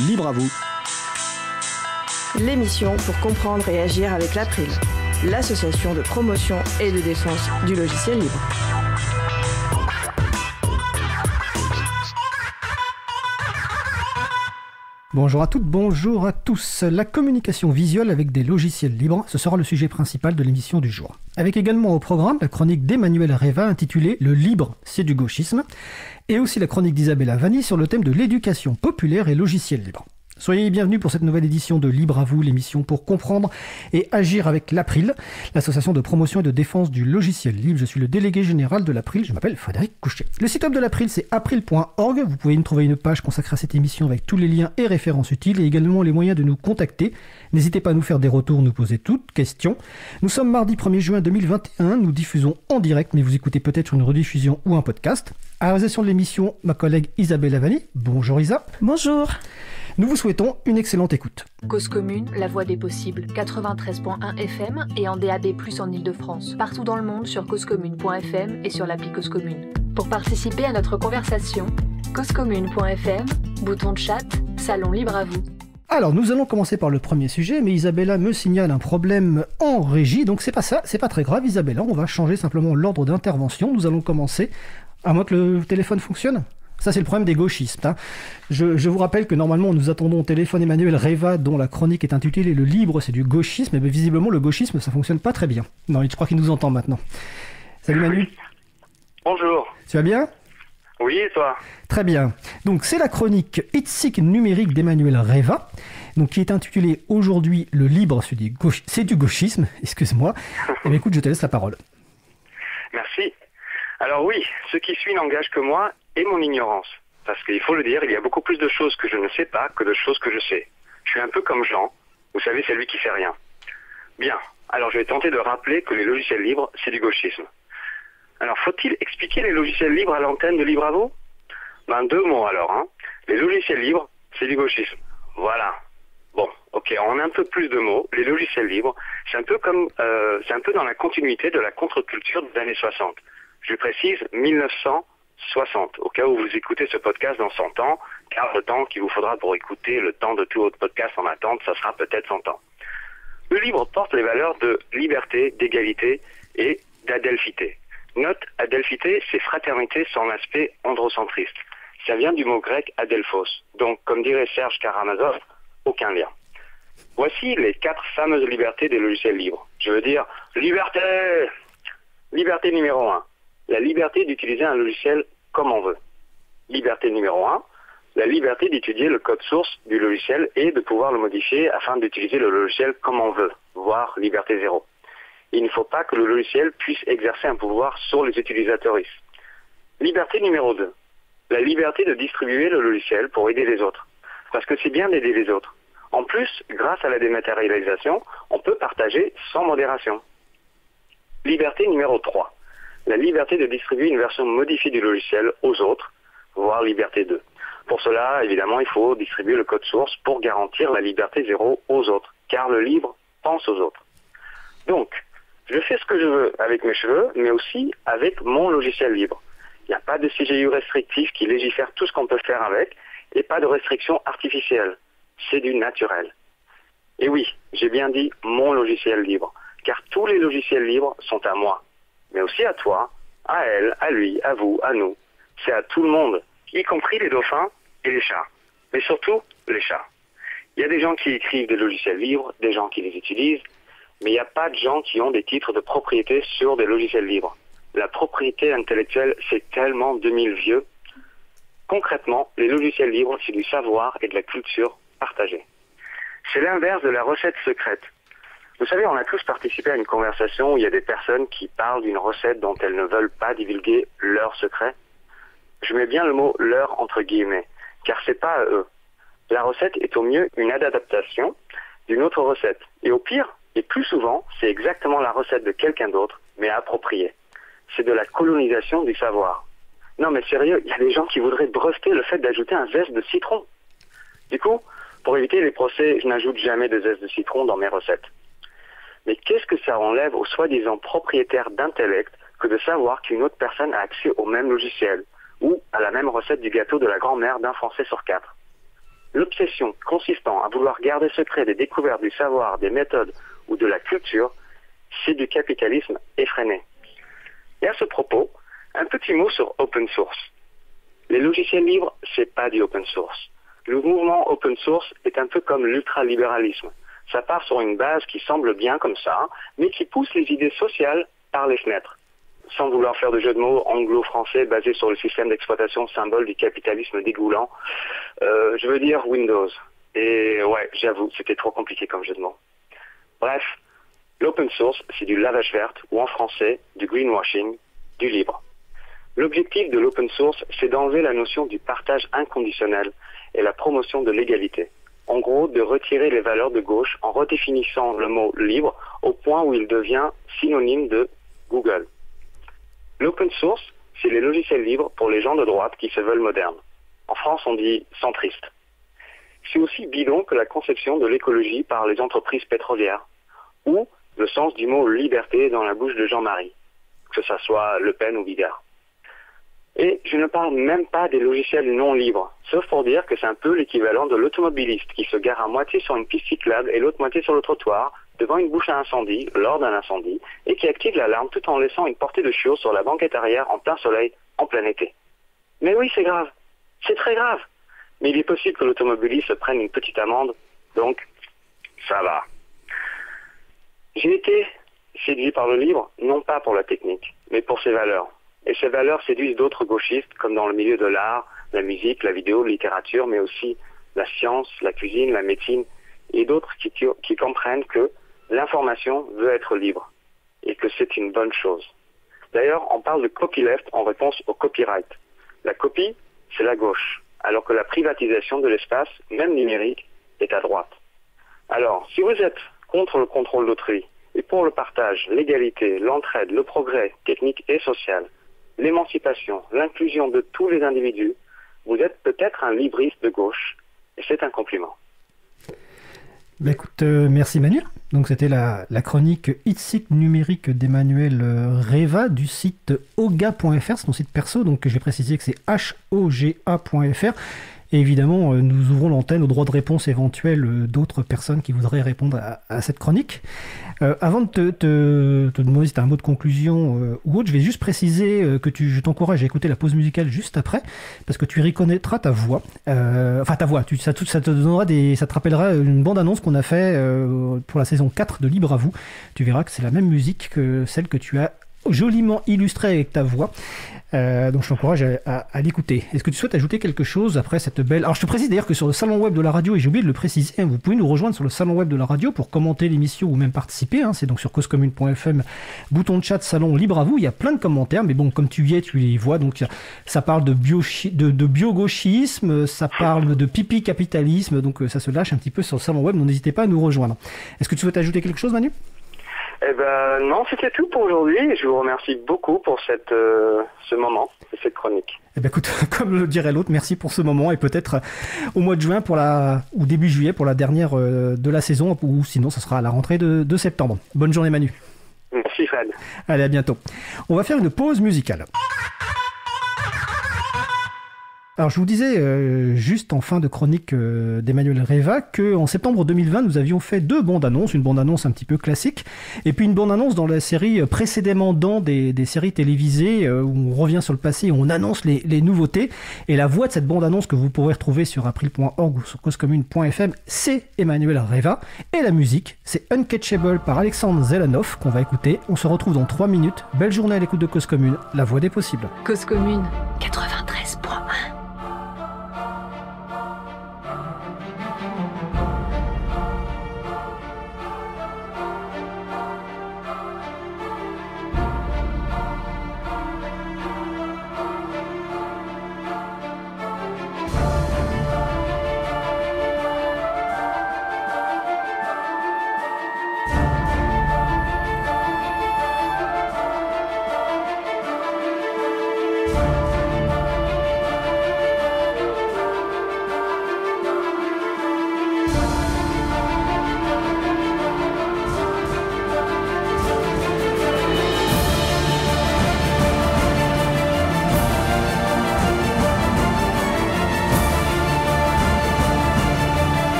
Libre à vous. L'émission pour comprendre et agir avec l'April, l'association de promotion et de défense du logiciel libre. Bonjour à toutes, bonjour à tous. La communication visuelle avec des logiciels libres, ce sera le sujet principal de l'émission du jour. Avec également au programme la chronique d'Emmanuel Reva intitulée « Le libre, c'est du gauchisme » et aussi la chronique d'Isabella Vanni sur le thème de l'éducation populaire et logiciels libres. Soyez les bienvenus pour cette nouvelle édition de Libre à vous, l'émission pour comprendre et agir avec l'April, l'association de promotion et de défense du logiciel libre. Je suis le délégué général de l'April, je m'appelle Frédéric Couchet. Le site web de l'April, c'est april.org. Vous pouvez y trouver une page consacrée à cette émission avec tous les liens et références utiles et également les moyens de nous contacter. N'hésitez pas à nous faire des retours, nous poser toutes questions. Nous sommes mardi 1er juin 2021, nous diffusons en direct, mais vous écoutez peut-être une rediffusion ou un podcast. À la réalisation de l'émission, ma collègue Isabella Vanni. Bonjour Isa. Bonjour. Nous vous souhaitons une excellente écoute. Cause commune, la voix des possibles, 93.1 FM et en DAB+, en Ile-de-France. Partout dans le monde sur causecommune.fm et sur l'appli Cause Commune. Pour participer à notre conversation, causecommune.fm, bouton de chat, salon libre à vous. Alors, nous allons commencer par le premier sujet, mais Isabella me signale un problème en régie, donc c'est pas ça, c'est pas très grave Isabella, on va changer simplement l'ordre d'intervention. Nous allons commencer, à moins que le téléphone fonctionne. Ça, c'est le problème des gauchistes. Hein. Je vous rappelle que normalement, nous attendons au téléphone Emmanuel Reva, dont la chronique est intitulée « Le libre, c'est du gauchisme ». Mais visiblement, le gauchisme, ça fonctionne pas très bien. Non, je crois qu'il nous entend maintenant. Salut Manu. Bonjour. Tu vas bien ? Oui, et toi ? Très bien. Donc, c'est la chronique éthique numérique d'Emmanuel Reva, donc, qui est intitulée aujourd'hui « Le libre, c'est du gauchisme ». Excuse-moi. Eh bien, écoute, je te laisse la parole. Merci. Alors oui, ce qui suit n'engage que moi et mon ignorance. Parce qu'il faut le dire, il y a beaucoup plus de choses que je ne sais pas que de choses que je sais. Je suis un peu comme Jean, vous savez, c'est lui qui sait rien. Bien, alors je vais tenter de rappeler que les logiciels libres, c'est du gauchisme. Alors faut-il expliquer les logiciels libres à l'antenne de Libre à vous ? Deux mots alors. Hein. Les logiciels libres, c'est du gauchisme. Voilà. Bon, ok, en un peu plus de mots, les logiciels libres, c'est un peu dans la continuité de la contre-culture des années 60. Je précise 1960, au cas où vous écoutez ce podcast dans 100 ans, car le temps qu'il vous faudra pour écouter le temps de tout votre podcast en attente, ça sera peut-être 100 ans. Le livre porte les valeurs de liberté, d'égalité et d'adelphité. Note, adelphité, c'est fraternité sans l'aspect androcentriste. Ça vient du mot grec adelphos, donc comme dirait Serge Karamazov, aucun lien. Voici les 4 fameuses libertés des logiciels libres. Je veux dire, liberté numéro 1. La liberté d'utiliser un logiciel comme on veut. Liberté numéro 1, la liberté d'étudier le code source du logiciel et de pouvoir le modifier afin d'utiliser le logiciel comme on veut, voire liberté 0. Il ne faut pas que le logiciel puisse exercer un pouvoir sur les utilisateurs. Liberté numéro 2, la liberté de distribuer le logiciel pour aider les autres. Parce que c'est bien d'aider les autres. En plus, grâce à la dématérialisation, on peut partager sans modération. Liberté numéro 3. La liberté de distribuer une version modifiée du logiciel aux autres, voire liberté 2. Pour cela, évidemment, il faut distribuer le code source pour garantir la liberté 0 aux autres, car le libre pense aux autres. Donc, je fais ce que je veux avec mes cheveux, mais aussi avec mon logiciel libre. Il n'y a pas de CGU restrictif qui légifère tout ce qu'on peut faire avec, et pas de restrictions artificielles. C'est du naturel. Et oui, j'ai bien dit mon logiciel libre, car tous les logiciels libres sont à moi. Mais aussi à toi, à elle, à lui, à vous, à nous. C'est à tout le monde, y compris les dauphins et les chats. Mais surtout, les chats. Il y a des gens qui écrivent des logiciels libres, des gens qui les utilisent, mais il n'y a pas de gens qui ont des titres de propriété sur des logiciels libres. La propriété intellectuelle, c'est tellement 2000 vieux. Concrètement, les logiciels libres, c'est du savoir et de la culture partagée. C'est l'inverse de la recette secrète. Vous savez, on a tous participé à une conversation où il y a des personnes qui parlent d'une recette dont elles ne veulent pas divulguer leur secret. Je mets bien le mot « leur » entre guillemets, car c'est pas à eux. La recette est au mieux une adaptation d'une autre recette. Et au pire, et plus souvent, c'est exactement la recette de quelqu'un d'autre, mais appropriée. C'est de la colonisation du savoir. Non mais sérieux, il y a des gens qui voudraient breveter le fait d'ajouter un zeste de citron. Du coup, pour éviter les procès, je n'ajoute jamais de zeste de citron dans mes recettes. Mais qu'est-ce que ça enlève aux soi-disant propriétaires d'intellect que de savoir qu'une autre personne a accès au même logiciel ou à la même recette du gâteau de la grand-mère d'un Français sur 4 ? L'obsession consistant à vouloir garder secret des découvertes du savoir, des méthodes ou de la culture, c'est du capitalisme effréné. Et à ce propos, un petit mot sur open source. Les logiciels libres, c'est pas du open source. Le mouvement open source est un peu comme l'ultralibéralisme. Ça part sur une base qui semble bien comme ça, mais qui pousse les idées sociales par les fenêtres. Sans vouloir faire de jeu de mots anglo-français basé sur le système d'exploitation symbole du capitalisme dégoulant, je veux dire Windows. Et ouais, j'avoue, c'était trop compliqué comme jeu de mots. Bref, l'open source, c'est du lavage verte, ou en français, du greenwashing, du libre. L'objectif de l'open source, c'est d'enlever la notion du partage inconditionnel et la promotion de l'égalité. En gros, de retirer les valeurs de gauche en redéfinissant le mot libre au point où il devient synonyme de Google. L'open source, c'est les logiciels libres pour les gens de droite qui se veulent modernes. En France, on dit centristes. C'est aussi bidon que la conception de l'écologie par les entreprises pétrolières, ou le sens du mot liberté dans la bouche de Jean-Marie, que ce soit Le Pen ou Bigard. Et je ne parle même pas des logiciels non libres, sauf pour dire que c'est un peu l'équivalent de l'automobiliste qui se gare à moitié sur une piste cyclable et l'autre moitié sur le trottoir, devant une bouche à incendie, lors d'un incendie, et qui active l'alarme tout en laissant une portée de chiots sur la banquette arrière en plein soleil, en plein été. Mais oui, c'est grave. C'est très grave. Mais il est possible que l'automobiliste se prenne une petite amende, donc ça va. J'ai été séduit par le livre, non pas pour la technique, mais pour ses valeurs. Et ces valeurs séduisent d'autres gauchistes, comme dans le milieu de l'art, la musique, la vidéo, la littérature, mais aussi la science, la cuisine, la médecine, et d'autres qui comprennent que l'information veut être libre, et que c'est une bonne chose. D'ailleurs, on parle de copyleft en réponse au copyright. La copie, c'est la gauche, alors que la privatisation de l'espace, même numérique, est à droite. Alors, si vous êtes contre le contrôle d'autrui, et pour le partage, l'égalité, l'entraide, le progrès technique et social, l'émancipation, l'inclusion de tous les individus, vous êtes peut-être un libriste de gauche, et c'est un compliment. Bah écoute, merci Manu. Donc c'était la chronique Hitseek numérique d'Emmanuel Reva du site oga.fr, c'est ton site perso, donc j'ai précisé que c'est hoga.fr. Et évidemment, nous ouvrons l'antenne aux droits de réponse éventuels d'autres personnes qui voudraient répondre à cette chronique. Avant de te demander si tu as un mot de conclusion ou autre, je vais juste préciser que je t'encourage à écouter la pause musicale juste après, parce que tu reconnaîtras ta voix. Enfin, ta voix, ça te rappellera une bande-annonce qu'on a fait pour la saison 4 de Libre à vous. Tu verras que c'est la même musique que celle que tu as joliment illustrée avec ta voix. Donc je t'encourage à l'écouter. Est-ce que tu souhaites ajouter quelque chose après cette belle... Alors je te précise d'ailleurs que sur le salon web de la radio, et j'ai oublié de le préciser, vous pouvez nous rejoindre sur le salon web de la radio pour commenter l'émission ou même participer, c'est donc sur causecommune.fm, bouton de chat, salon libre à vous, il y a plein de commentaires, mais bon, comme tu y es, tu les vois, donc ça parle de bio-gauchisme, ça parle de pipi capitalisme, donc ça se lâche un petit peu sur le salon web, donc n'hésitez pas à nous rejoindre. Est-ce que tu souhaites ajouter quelque chose, Manu ? Eh ben non, c'était tout pour aujourd'hui. Je vous remercie beaucoup pour ce moment, cette chronique. Eh ben écoute, comme le dirait l'autre, merci pour ce moment et peut-être au mois de juin ou début juillet pour la dernière de la saison, ou sinon ce sera à la rentrée de septembre. Bonne journée Manu. Merci Fred. Allez, à bientôt. On va faire une pause musicale. Alors je vous disais juste en fin de chronique d'Emmanuel Reva qu'en septembre 2020 nous avions fait 2 bandes-annonces, une bande-annonce un petit peu classique et puis une bande-annonce dans la série précédemment dans des séries télévisées où on revient sur le passé et on annonce les nouveautés, et la voix de cette bande-annonce que vous pourrez retrouver sur april.org ou sur causecommune.fm, c'est Emmanuel Reva, et la musique c'est Uncatchable par Alexandre Zelanov qu'on va écouter. On se retrouve dans 3 minutes. Belle journée à l'écoute de Cause Commune, la voix des possibles. Cause Commune 93.1.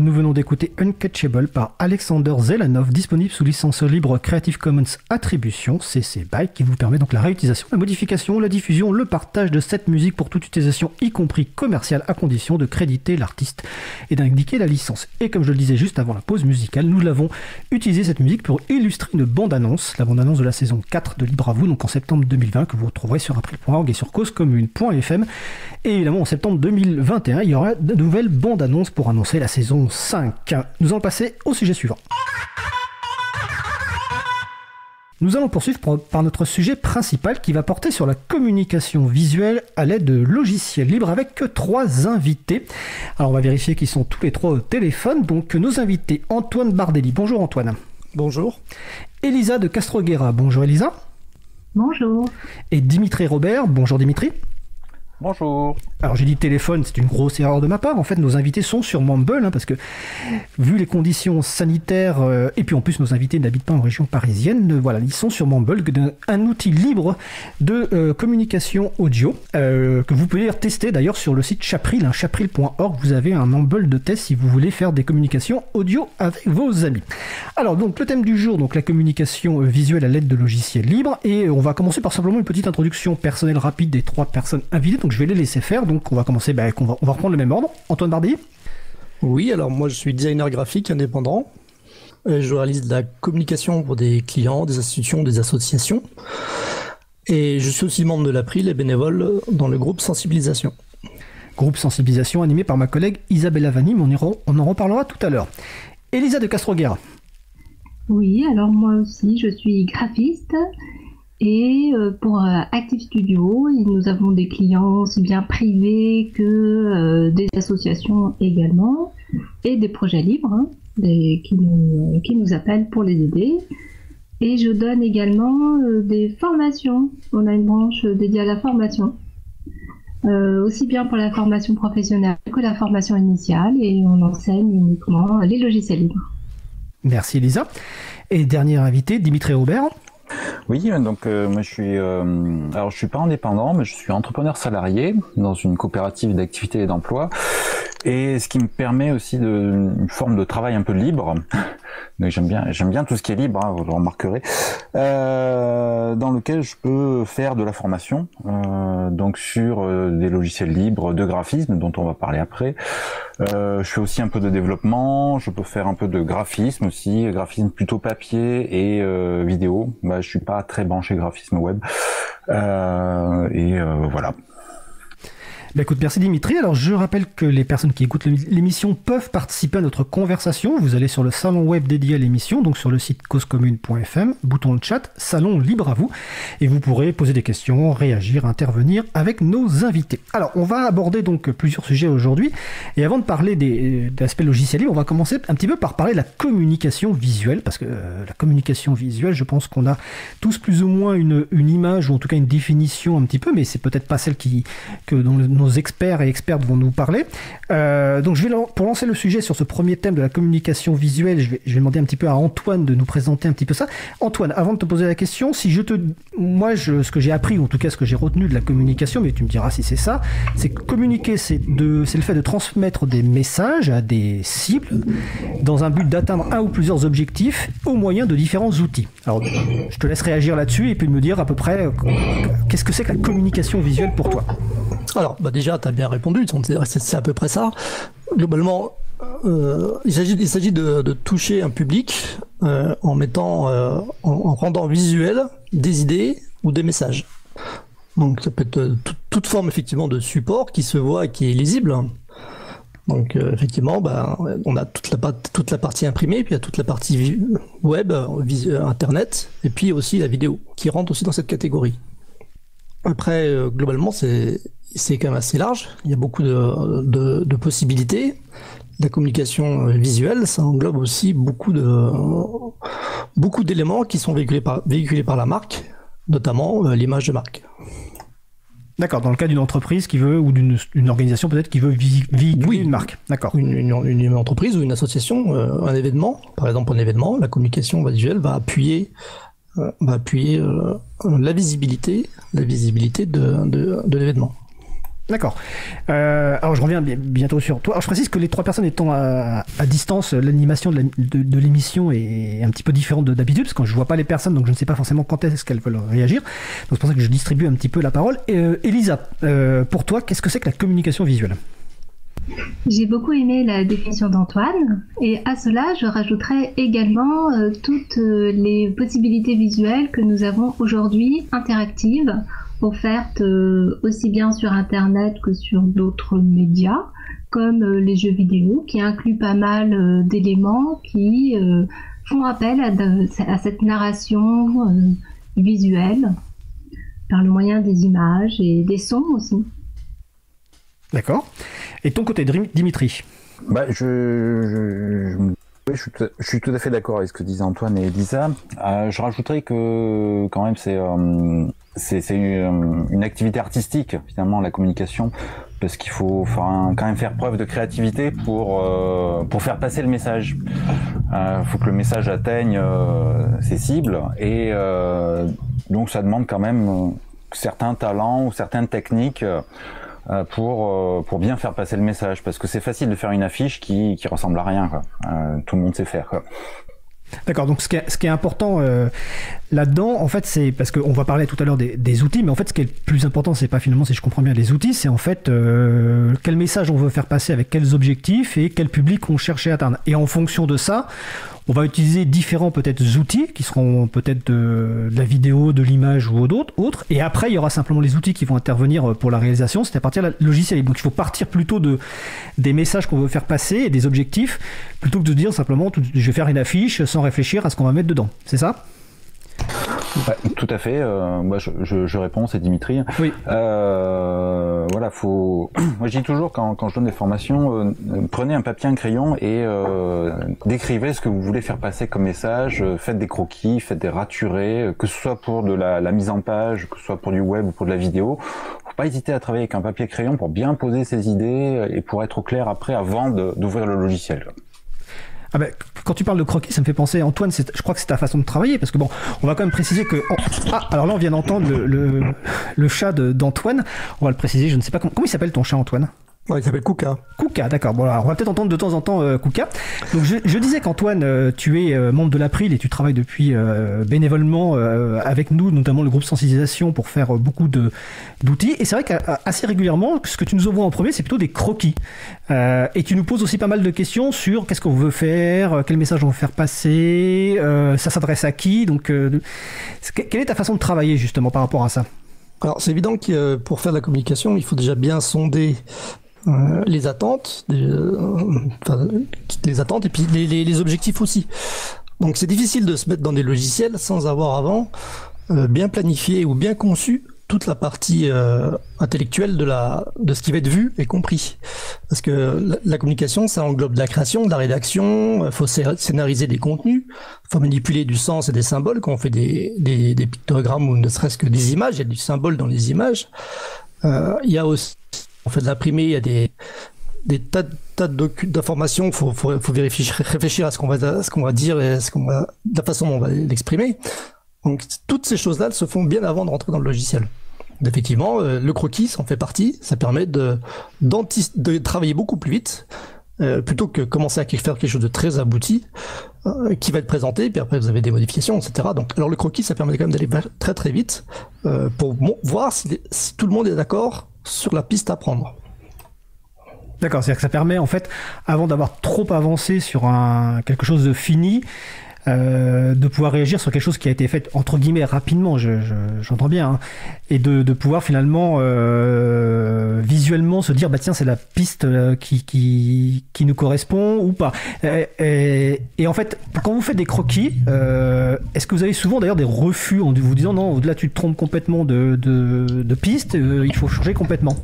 Nous venons d'écouter Uncatchable par Alexander Zelanov, disponible sous licence libre Creative Commons Attribution, CC BY, qui vous permet donc la réutilisation, la modification, la diffusion, le partage de cette musique pour toute utilisation, y compris commerciale, à condition de créditer l'artiste et d'indiquer la licence. Et comme je le disais juste avant la pause musicale, nous l'avons utilisé cette musique pour illustrer une bande-annonce, la bande-annonce de la saison 4 de Libre à vous, donc en septembre 2020, que vous retrouverez sur april.org et sur causecommune.fm. Et évidemment, en septembre 2021, il y aura de nouvelles bandes-annonces pour annoncer la saison 5. Nous allons passer au sujet suivant. Nous allons poursuivre par notre sujet principal qui va porter sur la communication visuelle à l'aide de logiciels libres avec 3 invités. Alors on va vérifier qu'ils sont tous les 3 au téléphone. Donc nos invités, Antoine Bardelli. Bonjour Antoine. Bonjour. Elisa de Castroguera. Bonjour Elisa. Bonjour. Et Dimitri Robert. Bonjour Dimitri. Bonjour. Alors j'ai dit téléphone, c'est une grosse erreur de ma part. En fait, nos invités sont sur Mumble, parce que vu les conditions sanitaires, et puis en plus nos invités n'habitent pas en région parisienne, voilà, ils sont sur Mumble, un outil libre de communication audio, que vous pouvez tester d'ailleurs sur le site Chapril, chapril.org. Vous avez un Mumble de test si vous voulez faire des communications audio avec vos amis. Alors donc le thème du jour, donc la communication visuelle à l'aide de logiciels libres, et on va commencer par simplement une petite introduction personnelle rapide des 3 personnes invitées. Donc je vais les laisser faire. Donc on va commencer, on va reprendre le même ordre. Antoine Bardelli. Oui, alors moi je suis designer graphique indépendant. Je réalise de la communication pour des clients, des institutions, des associations. Et je suis aussi membre de l'April et bénévole dans le groupe Sensibilisation. Groupe Sensibilisation animé par ma collègue Isabelle Avani, mais on en reparlera tout à l'heure. Elisa de Castroguera. Oui, alors moi aussi je suis graphiste. Et pour Active Studio, nous avons des clients aussi bien privés que des associations également, et des projets libres qui nous appellent pour les aider. Et je donne également des formations. On a une branche dédiée à la formation, aussi bien pour la formation professionnelle que la formation initiale, et on enseigne uniquement les logiciels libres. Merci Elisa. Et dernier invité, Dimitri Robert. Oui, donc moi je suis pas indépendant, mais je suis entrepreneur salarié dans une coopérative d'activité et d'emploi, et ce qui me permet aussi une forme de travail un peu libre. Donc j'aime bien tout ce qui est libre, vous le remarquerez, dans lequel je peux faire de la formation, donc sur des logiciels libres de graphisme dont on va parler après. Je fais aussi un peu de développement, je peux faire un peu de graphisme aussi, graphisme plutôt papier et vidéo. Je suis pas très branché graphisme web, voilà. Écoute, merci Dimitri. Alors je rappelle que les personnes qui écoutent l'émission peuvent participer à notre conversation. Vous allez sur le salon web dédié à l'émission, donc sur le site causecommune.fm, bouton de chat, salon libre à vous, et vous pourrez poser des questions, réagir, intervenir avec nos invités. Alors on va aborder donc plusieurs sujets aujourd'hui, et avant de parler des aspects logiciels libres, on va commencer un petit peu par parler de la communication visuelle, parce que la communication visuelle, je pense qu'on a tous plus ou moins une image, ou en tout cas une définition un petit peu, mais c'est peut-être pas celle dont nos experts et expertes vont nous parler. Donc pour lancer le sujet sur ce premier thème de la communication visuelle, je vais demander un petit peu à Antoine de nous présenter un petit peu ça. Antoine, avant de te poser la question, ce que j'ai appris, ou en tout cas ce que j'ai retenu de la communication, mais tu me diras si c'est ça, c'est que communiquer, c'est le fait de transmettre des messages à des cibles dans un but d'atteindre un ou plusieurs objectifs au moyen de différents outils. Alors je te laisse réagir là-dessus et puis me dire à peu près qu'est-ce que c'est que la communication visuelle pour toi. Alors, déjà, tu as bien répondu, c'est à peu près ça. Globalement, il s'agit de toucher un public en rendant visuel des idées ou des messages. Donc, ça peut être toute forme, effectivement, de support qui se voit et qui est lisible. Donc, effectivement, on a toute la partie imprimée, puis il y a toute la partie web, Internet, et puis aussi la vidéo, qui rentre aussi dans cette catégorie. Après, globalement, c'est quand même assez large. Il y a beaucoup de possibilités. La communication visuelle, ça englobe aussi beaucoup d'éléments qui sont véhiculés par la marque, notamment l'image de marque. D'accord, dans le cas d'une entreprise qui veut, ou d'une organisation peut-être qui veut véhiculer une marque. D'accord. Une entreprise ou une association, un événement, par exemple un événement, la communication visuelle va appuyer la visibilité de l'événement. D'accord. Alors je reviens bientôt sur toi. Alors, je précise que les 3 personnes étant à distance, l'animation de l'émission est un petit peu différente d'habitude, parce que je vois pas les personnes, donc je ne sais pas forcément quand est-ce qu'elles veulent réagir. Donc c'est pour ça que je distribue un petit peu la parole. Elisa, pour toi, qu'est-ce que c'est que la communication visuelle ? J'ai beaucoup aimé la définition d'Antoine, et à cela je rajouterais également toutes les possibilités visuelles que nous avons aujourd'hui interactives, offertes aussi bien sur Internet que sur d'autres médias, comme les jeux vidéo, qui incluent pas mal d'éléments qui font appel à cette narration visuelle par le moyen des images et des sons aussi. D'accord. Et ton côté, Dimitri ? Oui, je suis tout à fait d'accord avec ce que disaient Antoine et Elisa. Je rajouterais que quand même c'est une activité artistique finalement, la communication, parce qu'il faut quand même faire preuve de créativité pour faire passer le message. Faut que le message atteigne ses cibles, et donc ça demande quand même certains talents ou certaines techniques pour bien faire passer le message, parce que c'est facile de faire une affiche qui ressemble à rien, quoi. Tout le monde sait faire, quoi. D'accord, donc ce qui est important là-dedans, en fait, c'est parce qu'on va parler tout à l'heure des outils, mais en fait, ce qui est le plus important, c'est pas finalement, si je comprends bien, les outils, c'est en fait quel message on veut faire passer avec quels objectifs et quel public on cherche à atteindre. Et en fonction de ça, on va utiliser différents peut-être outils qui seront peut-être de la vidéo, de l'image ou autres. Et après, il y aura simplement les outils qui vont intervenir pour la réalisation, c'est à partir de la logiciel. Donc il faut partir plutôt des messages qu'on veut faire passer et des objectifs, plutôt que de dire simplement je vais faire une affiche sans réfléchir à ce qu'on va mettre dedans. C'est ça ? Ouais, tout à fait. Moi, je réponds, c'est Dimitri. Oui. Voilà, moi, je dis toujours quand je donne des formations, prenez un papier, un crayon et décrivez ce que vous voulez faire passer comme message. Faites des croquis, faites des raturés, que ce soit pour de la mise en page, que ce soit pour du web ou pour de la vidéo. Faut pas hésiter à travailler avec un papier crayon pour bien poser ses idées et pour être au clair après, avant d'ouvrir le logiciel. Ah ben, quand tu parles de croquis, ça me fait penser, Antoine, je crois que c'est ta façon de travailler, parce que bon, on va quand même préciser que... alors là, on vient d'entendre le chat d'Antoine. On va le préciser, je ne sais pas comment il s'appelle ton chat, Antoine ? Ouais, il s'appelle Kuka. Kuka, d'accord. Bon, alors, on va peut-être entendre de temps en temps Kuka. Donc, je disais qu'Antoine, tu es membre de l'April et tu travailles depuis bénévolement avec nous, notamment le groupe sensibilisation, pour faire beaucoup d'outils. Et c'est vrai qu'assez régulièrement, ce que tu nous envoies en premier, c'est plutôt des croquis. Et tu nous poses aussi pas mal de questions sur qu'est-ce qu'on veut faire, quel message on veut faire passer, ça s'adresse à qui. Donc, quelle est ta façon de travailler justement par rapport à ça ? Alors, c'est évident que pour faire de la communication, il faut déjà bien sonder les attentes, les attentes et puis les objectifs aussi. Donc c'est difficile de se mettre dans des logiciels sans avoir avant bien planifié ou bien conçu toute la partie intellectuelle de ce qui va être vu et compris. Parce que la communication, ça englobe de la création, de la rédaction, il faut scénariser des contenus, il faut manipuler du sens et des symboles quand on fait des pictogrammes ou ne serait-ce que des images, il y a du symbole dans les images. Il y a aussi, on fait de l'imprimer, il y a des tas d'informations, faut réfléchir à ce qu'on va dire et la façon dont on va l'exprimer. Donc toutes ces choses-là, elles se font bien avant de rentrer dans le logiciel. Effectivement, le croquis, ça en fait partie. Ça permet de travailler beaucoup plus vite, plutôt que commencer à faire quelque chose de très abouti, qui va être présenté, puis après vous avez des modifications, etc. Donc, alors le croquis, ça permet quand même d'aller très très vite pour voir si tout le monde est d'accord sur la piste à prendre. D'accord, c'est-à-dire que ça permet en fait, avant d'avoir trop avancé sur quelque chose de fini, de pouvoir réagir sur quelque chose qui a été fait entre guillemets rapidement, j'entends bien, hein, et de pouvoir finalement visuellement se dire bah tiens c'est la piste qui nous correspond ou pas. Et en fait quand vous faites des croquis, est-ce que vous avez souvent d'ailleurs des refus en vous disant non là tu te trompes complètement de piste, il faut changer complètement?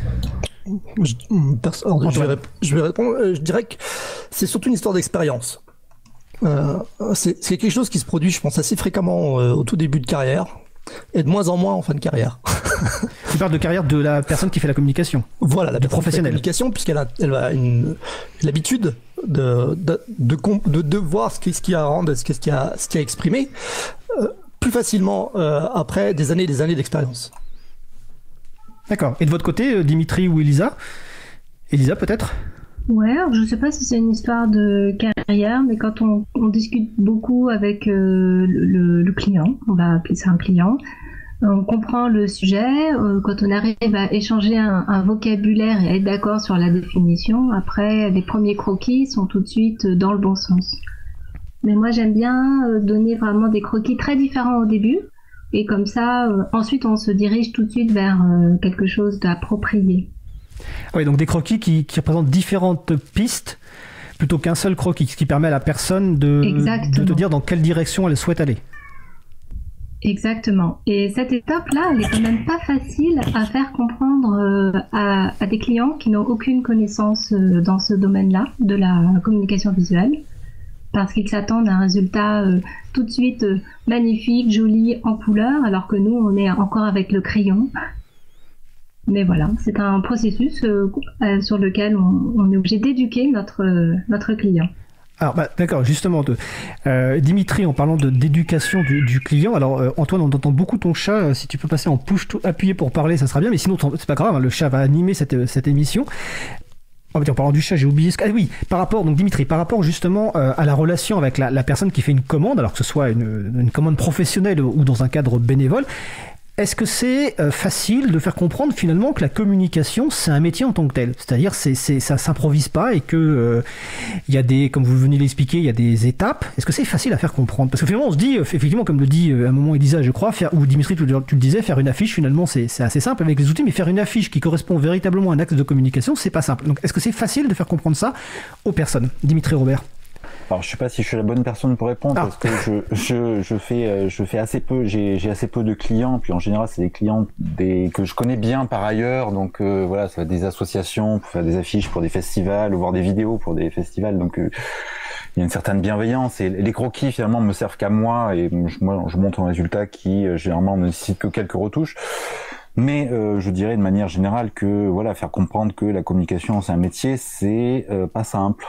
Je vais répondre. Je dirais que c'est surtout une histoire d'expérience. C'est quelque chose qui se produit, je pense, assez fréquemment au tout début de carrière et de moins en moins en fin de carrière. Tu parles de carrière de la personne qui fait la communication. Voilà, la professionnelle. communication, puisqu'elle a l'habitude de voir ce qu'il y a à rendre, ce qu'il y a à exprimer plus facilement après des années et des années d'expérience. D'accord. Et de votre côté, Dimitri ou Elisa? Elisa, peut-être? Ouais, alors je sais pas si c'est une histoire de carrière, mais quand on discute beaucoup avec le client, on va appeler ça un client, on comprend le sujet, quand on arrive à échanger un vocabulaire et à être d'accord sur la définition, après les premiers croquis sont tout de suite dans le bon sens. Mais moi j'aime bien donner vraiment des croquis très différents au début, et comme ça, ensuite on se dirige tout de suite vers quelque chose d'approprié. Oui, donc des croquis qui représentent différentes pistes plutôt qu'un seul croquis, ce qui permet à la personne de te dire dans quelle direction elle souhaite aller. Exactement. Et cette étape-là, elle est quand même pas facile à faire comprendre à des clients qui n'ont aucune connaissance dans ce domaine-là, de la communication visuelle, parce qu'ils s'attendent à un résultat tout de suite magnifique, joli, en couleur, alors que nous, on est encore avec le crayon. Mais voilà, c'est un processus sur lequel on est obligé d'éduquer notre client. Alors, d'accord, justement, Dimitri, en parlant d'éducation du client, alors Antoine, on entend beaucoup ton chat, si tu peux passer en appuyer pour parler, ça sera bien, mais sinon, c'est pas grave, hein, le chat va animer cette émission. En parlant du chat, j'ai oublié Ah oui, donc Dimitri, par rapport justement à la relation avec la personne qui fait une commande, alors que ce soit une commande professionnelle ou dans un cadre bénévole, est-ce que c'est facile de faire comprendre finalement que la communication, c'est un métier en tant que tel? C'est-à-dire ça s'improvise pas et que il y a des, comme vous venez de l'expliquer, il y a des étapes. Est-ce que c'est facile à faire comprendre? Parce que finalement, on se dit, effectivement, comme le dit à un moment Elisa, je crois, ou Dimitri, tu le disais, faire une affiche, finalement, c'est assez simple avec les outils, mais faire une affiche qui correspond véritablement à un axe de communication, c'est pas simple. Donc, est-ce que c'est facile de faire comprendre ça aux personnes? Dimitri, Robert? Alors, je sais pas si je suis la bonne personne pour répondre parce que je fais assez peu, j'ai assez peu de clients, puis en général c'est des clients que je connais bien par ailleurs, donc voilà, ça va être des associations pour faire des affiches pour des festivals ou voir des vidéos pour des festivals, donc il y a une certaine bienveillance et les croquis finalement me servent qu'à moi et moi je montre un résultat qui généralement ne nécessite que quelques retouches. Mais je dirais de manière générale que voilà, faire comprendre que la communication c'est un métier, c'est pas simple.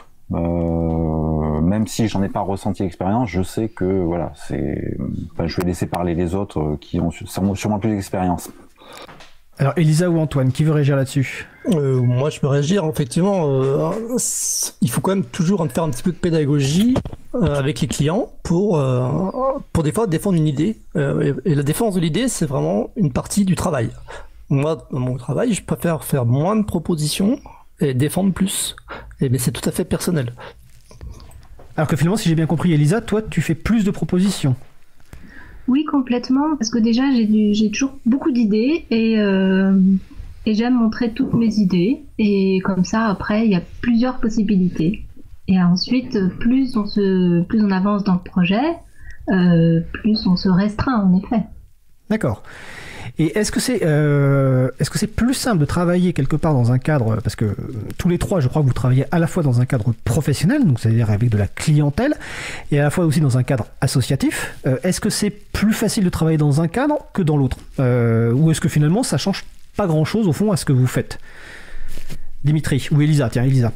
Même si j'en ai pas ressenti l'expérience, je sais que voilà, je vais laisser parler les autres qui ont sûrement plus d'expérience. Alors Elisa ou Antoine, qui veut réagir là-dessus? Moi je peux réagir, effectivement, il faut quand même toujours faire un petit peu de pédagogie avec les clients pour des fois défendre une idée. Et la défense de l'idée, c'est vraiment une partie du travail. Moi, dans mon travail, je préfère faire moins de propositions et défendre plus. Mais c'est tout à fait personnel. Alors que finalement, si j'ai bien compris, Elisa, toi, tu fais plus de propositions. Oui, complètement, parce que déjà, j'ai toujours beaucoup d'idées et j'aime montrer toutes mes idées. Et comme ça, après, il y a plusieurs possibilités. Et ensuite, plus on avance dans le projet, plus on se restreint, en effet. D'accord. Et est-ce que c'est plus simple de travailler quelque part dans un cadre, parce que tous les trois, je crois que vous travaillez à la fois dans un cadre professionnel, donc c'est-à-dire avec de la clientèle, et à la fois aussi dans un cadre associatif. Est-ce que c'est plus facile de travailler dans un cadre que dans l'autre, ou est-ce que finalement ça change pas grand-chose au fond à ce que vous faites? Dimitri ou Elisa? Tiens, Elisa.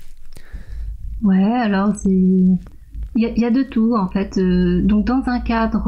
Ouais, alors il y a de tout en fait. Donc dans un cadre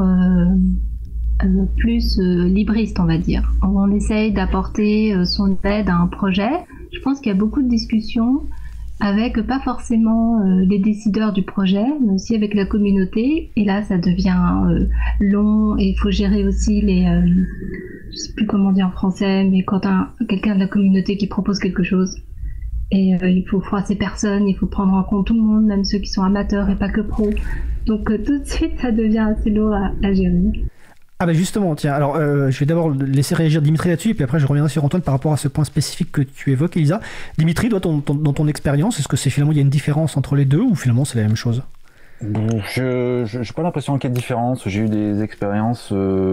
plus libriste, on va dire. On essaye d'apporter son aide à un projet. Je pense qu'il y a beaucoup de discussions avec pas forcément les décideurs du projet, mais aussi avec la communauté. Et là, ça devient long et il faut gérer aussi je sais plus comment dire en français, mais quand quelqu'un de la communauté qui propose quelque chose. Et il faut froisser personne, il faut prendre en compte tout le monde, même ceux qui sont amateurs et pas que pros. Donc tout de suite, ça devient assez lourd à gérer. Ah bah justement, tiens, alors je vais d'abord laisser réagir Dimitri là-dessus, et puis après je reviendrai sur Antoine par rapport à ce point spécifique que tu évoques, Elisa. Dimitri, toi, dans ton expérience, est-ce que finalement il y a une différence entre les deux, ou finalement c'est la même chose? Je n'ai pas l'impression qu'il y ait de différence. J'ai eu des expériences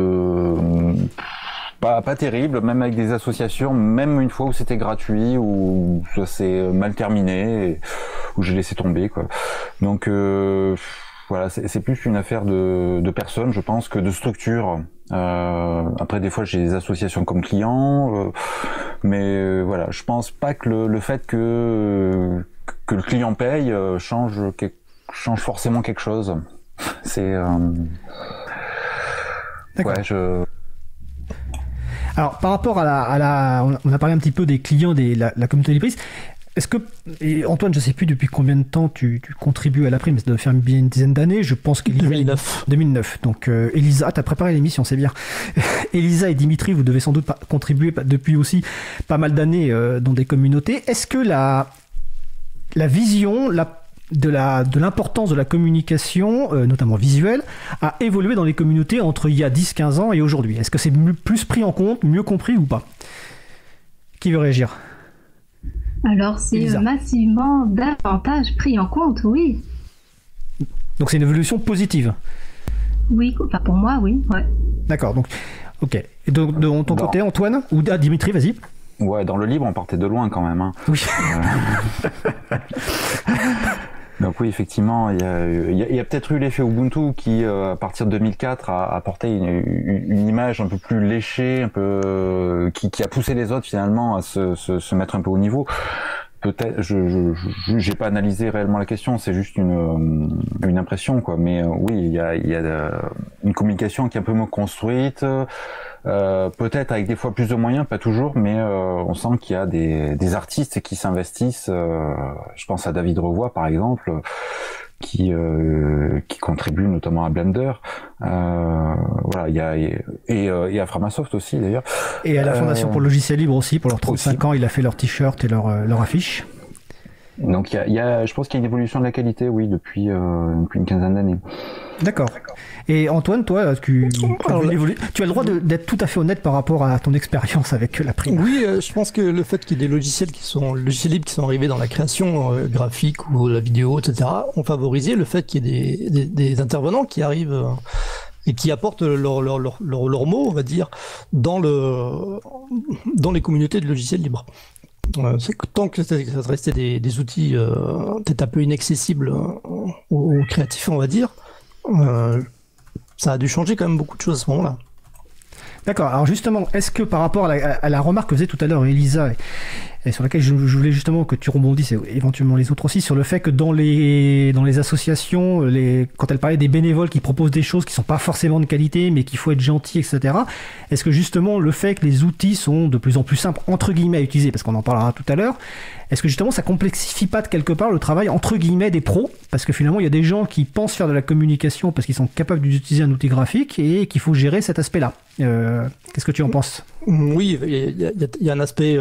pas terribles, même avec des associations, même une fois où c'était gratuit, où ça s'est mal terminé, et où j'ai laissé tomber, quoi. Donc voilà, c'est plus une affaire de personnes, je pense, que de structure. Après, des fois, j'ai des associations comme clients, mais voilà, je pense pas que le fait que le client paye change forcément quelque chose. C'est D'accord. ouais, Alors, par rapport on a parlé un petit peu des clients, la communauté libriste. Est-ce que, et Antoine, je ne sais plus depuis combien de temps tu contribues à l'April, mais ça doit faire bien une dizaine d'années, je pense que 2009. Donc, Elisa, tu as préparé l'émission, c'est bien. Elisa et Dimitri, vous devez sans doute contribuer depuis aussi pas mal d'années dans des communautés. Est-ce que la vision de l'importance de la communication, notamment visuelle, a évolué dans les communautés entre il y a 10-15 ans et aujourd'hui? Est-ce que c'est plus pris en compte, mieux compris ou pas? Qui veut réagir? Alors, c'est Elisa. Massivement davantage pris en compte, oui. Donc, c'est une évolution positive? Oui, enfin pour moi, oui. Ouais. D'accord, donc, ok. Et de ton côté, Antoine? Ou Dimitri, vas-y. Ouais, dans le libre, on partait de loin quand même. Hein. Oui. Donc oui, effectivement, il y a peut-être eu l'effet Ubuntu qui, à partir de 2004, a apporté une image un peu plus léchée, un peu qui a poussé les autres finalement à se mettre un peu au niveau. Peut-être, j'ai pas analysé réellement la question, c'est juste une impression quoi. Mais oui, il y a une communication qui est un peu moins construite. Peut-être avec des fois plus de moyens, pas toujours, mais on sent qu'il y a des artistes qui s'investissent. Je pense à David Revoy par exemple, qui contribue notamment à Blender. Voilà, il y a et à Framasoft aussi d'ailleurs. Et à la Fondation pour le logiciel libre aussi, pour leurs 35 ans, il a fait leur t-shirt et leur affiche. Donc je pense qu'il y a une évolution de la qualité, oui, depuis une quinzaine d'années. D'accord. Et Antoine, toi, tu as le droit d'être tout à fait honnête par rapport à ton expérience avec l'April. Oui, je pense que le fait qu'il y ait des logiciels libres qui sont arrivés dans la création graphique ou la vidéo, etc., ont favorisé le fait qu'il y ait des intervenants qui arrivent et qui apportent leur mot, on va dire, dans les communautés de logiciels libres. C'est que tant que ça restait des outils peut-être un peu inaccessibles aux créatifs, on va dire, ça a dû changer quand même beaucoup de choses à ce moment-là. D'accord. Alors justement, est-ce que par rapport à la remarque que faisait tout à l'heure Elisa, et sur laquelle je voulais justement que tu rebondisses, et éventuellement les autres aussi, sur le fait que dans les associations, quand elle parlait des bénévoles qui proposent des choses qui sont pas forcément de qualité, mais qu'il faut être gentil, etc., est-ce que justement le fait que les outils sont de plus en plus simples, entre guillemets, à utiliser, parce qu'on en parlera tout à l'heure, est-ce que justement ça complexifie pas de quelque part le travail, entre guillemets, des pros? Parce que finalement, il y a des gens qui pensent faire de la communication parce qu'ils sont capables d'utiliser un outil graphique et qu'il faut gérer cet aspect-là. Qu'est-ce que tu en penses? Oui, il y a un aspect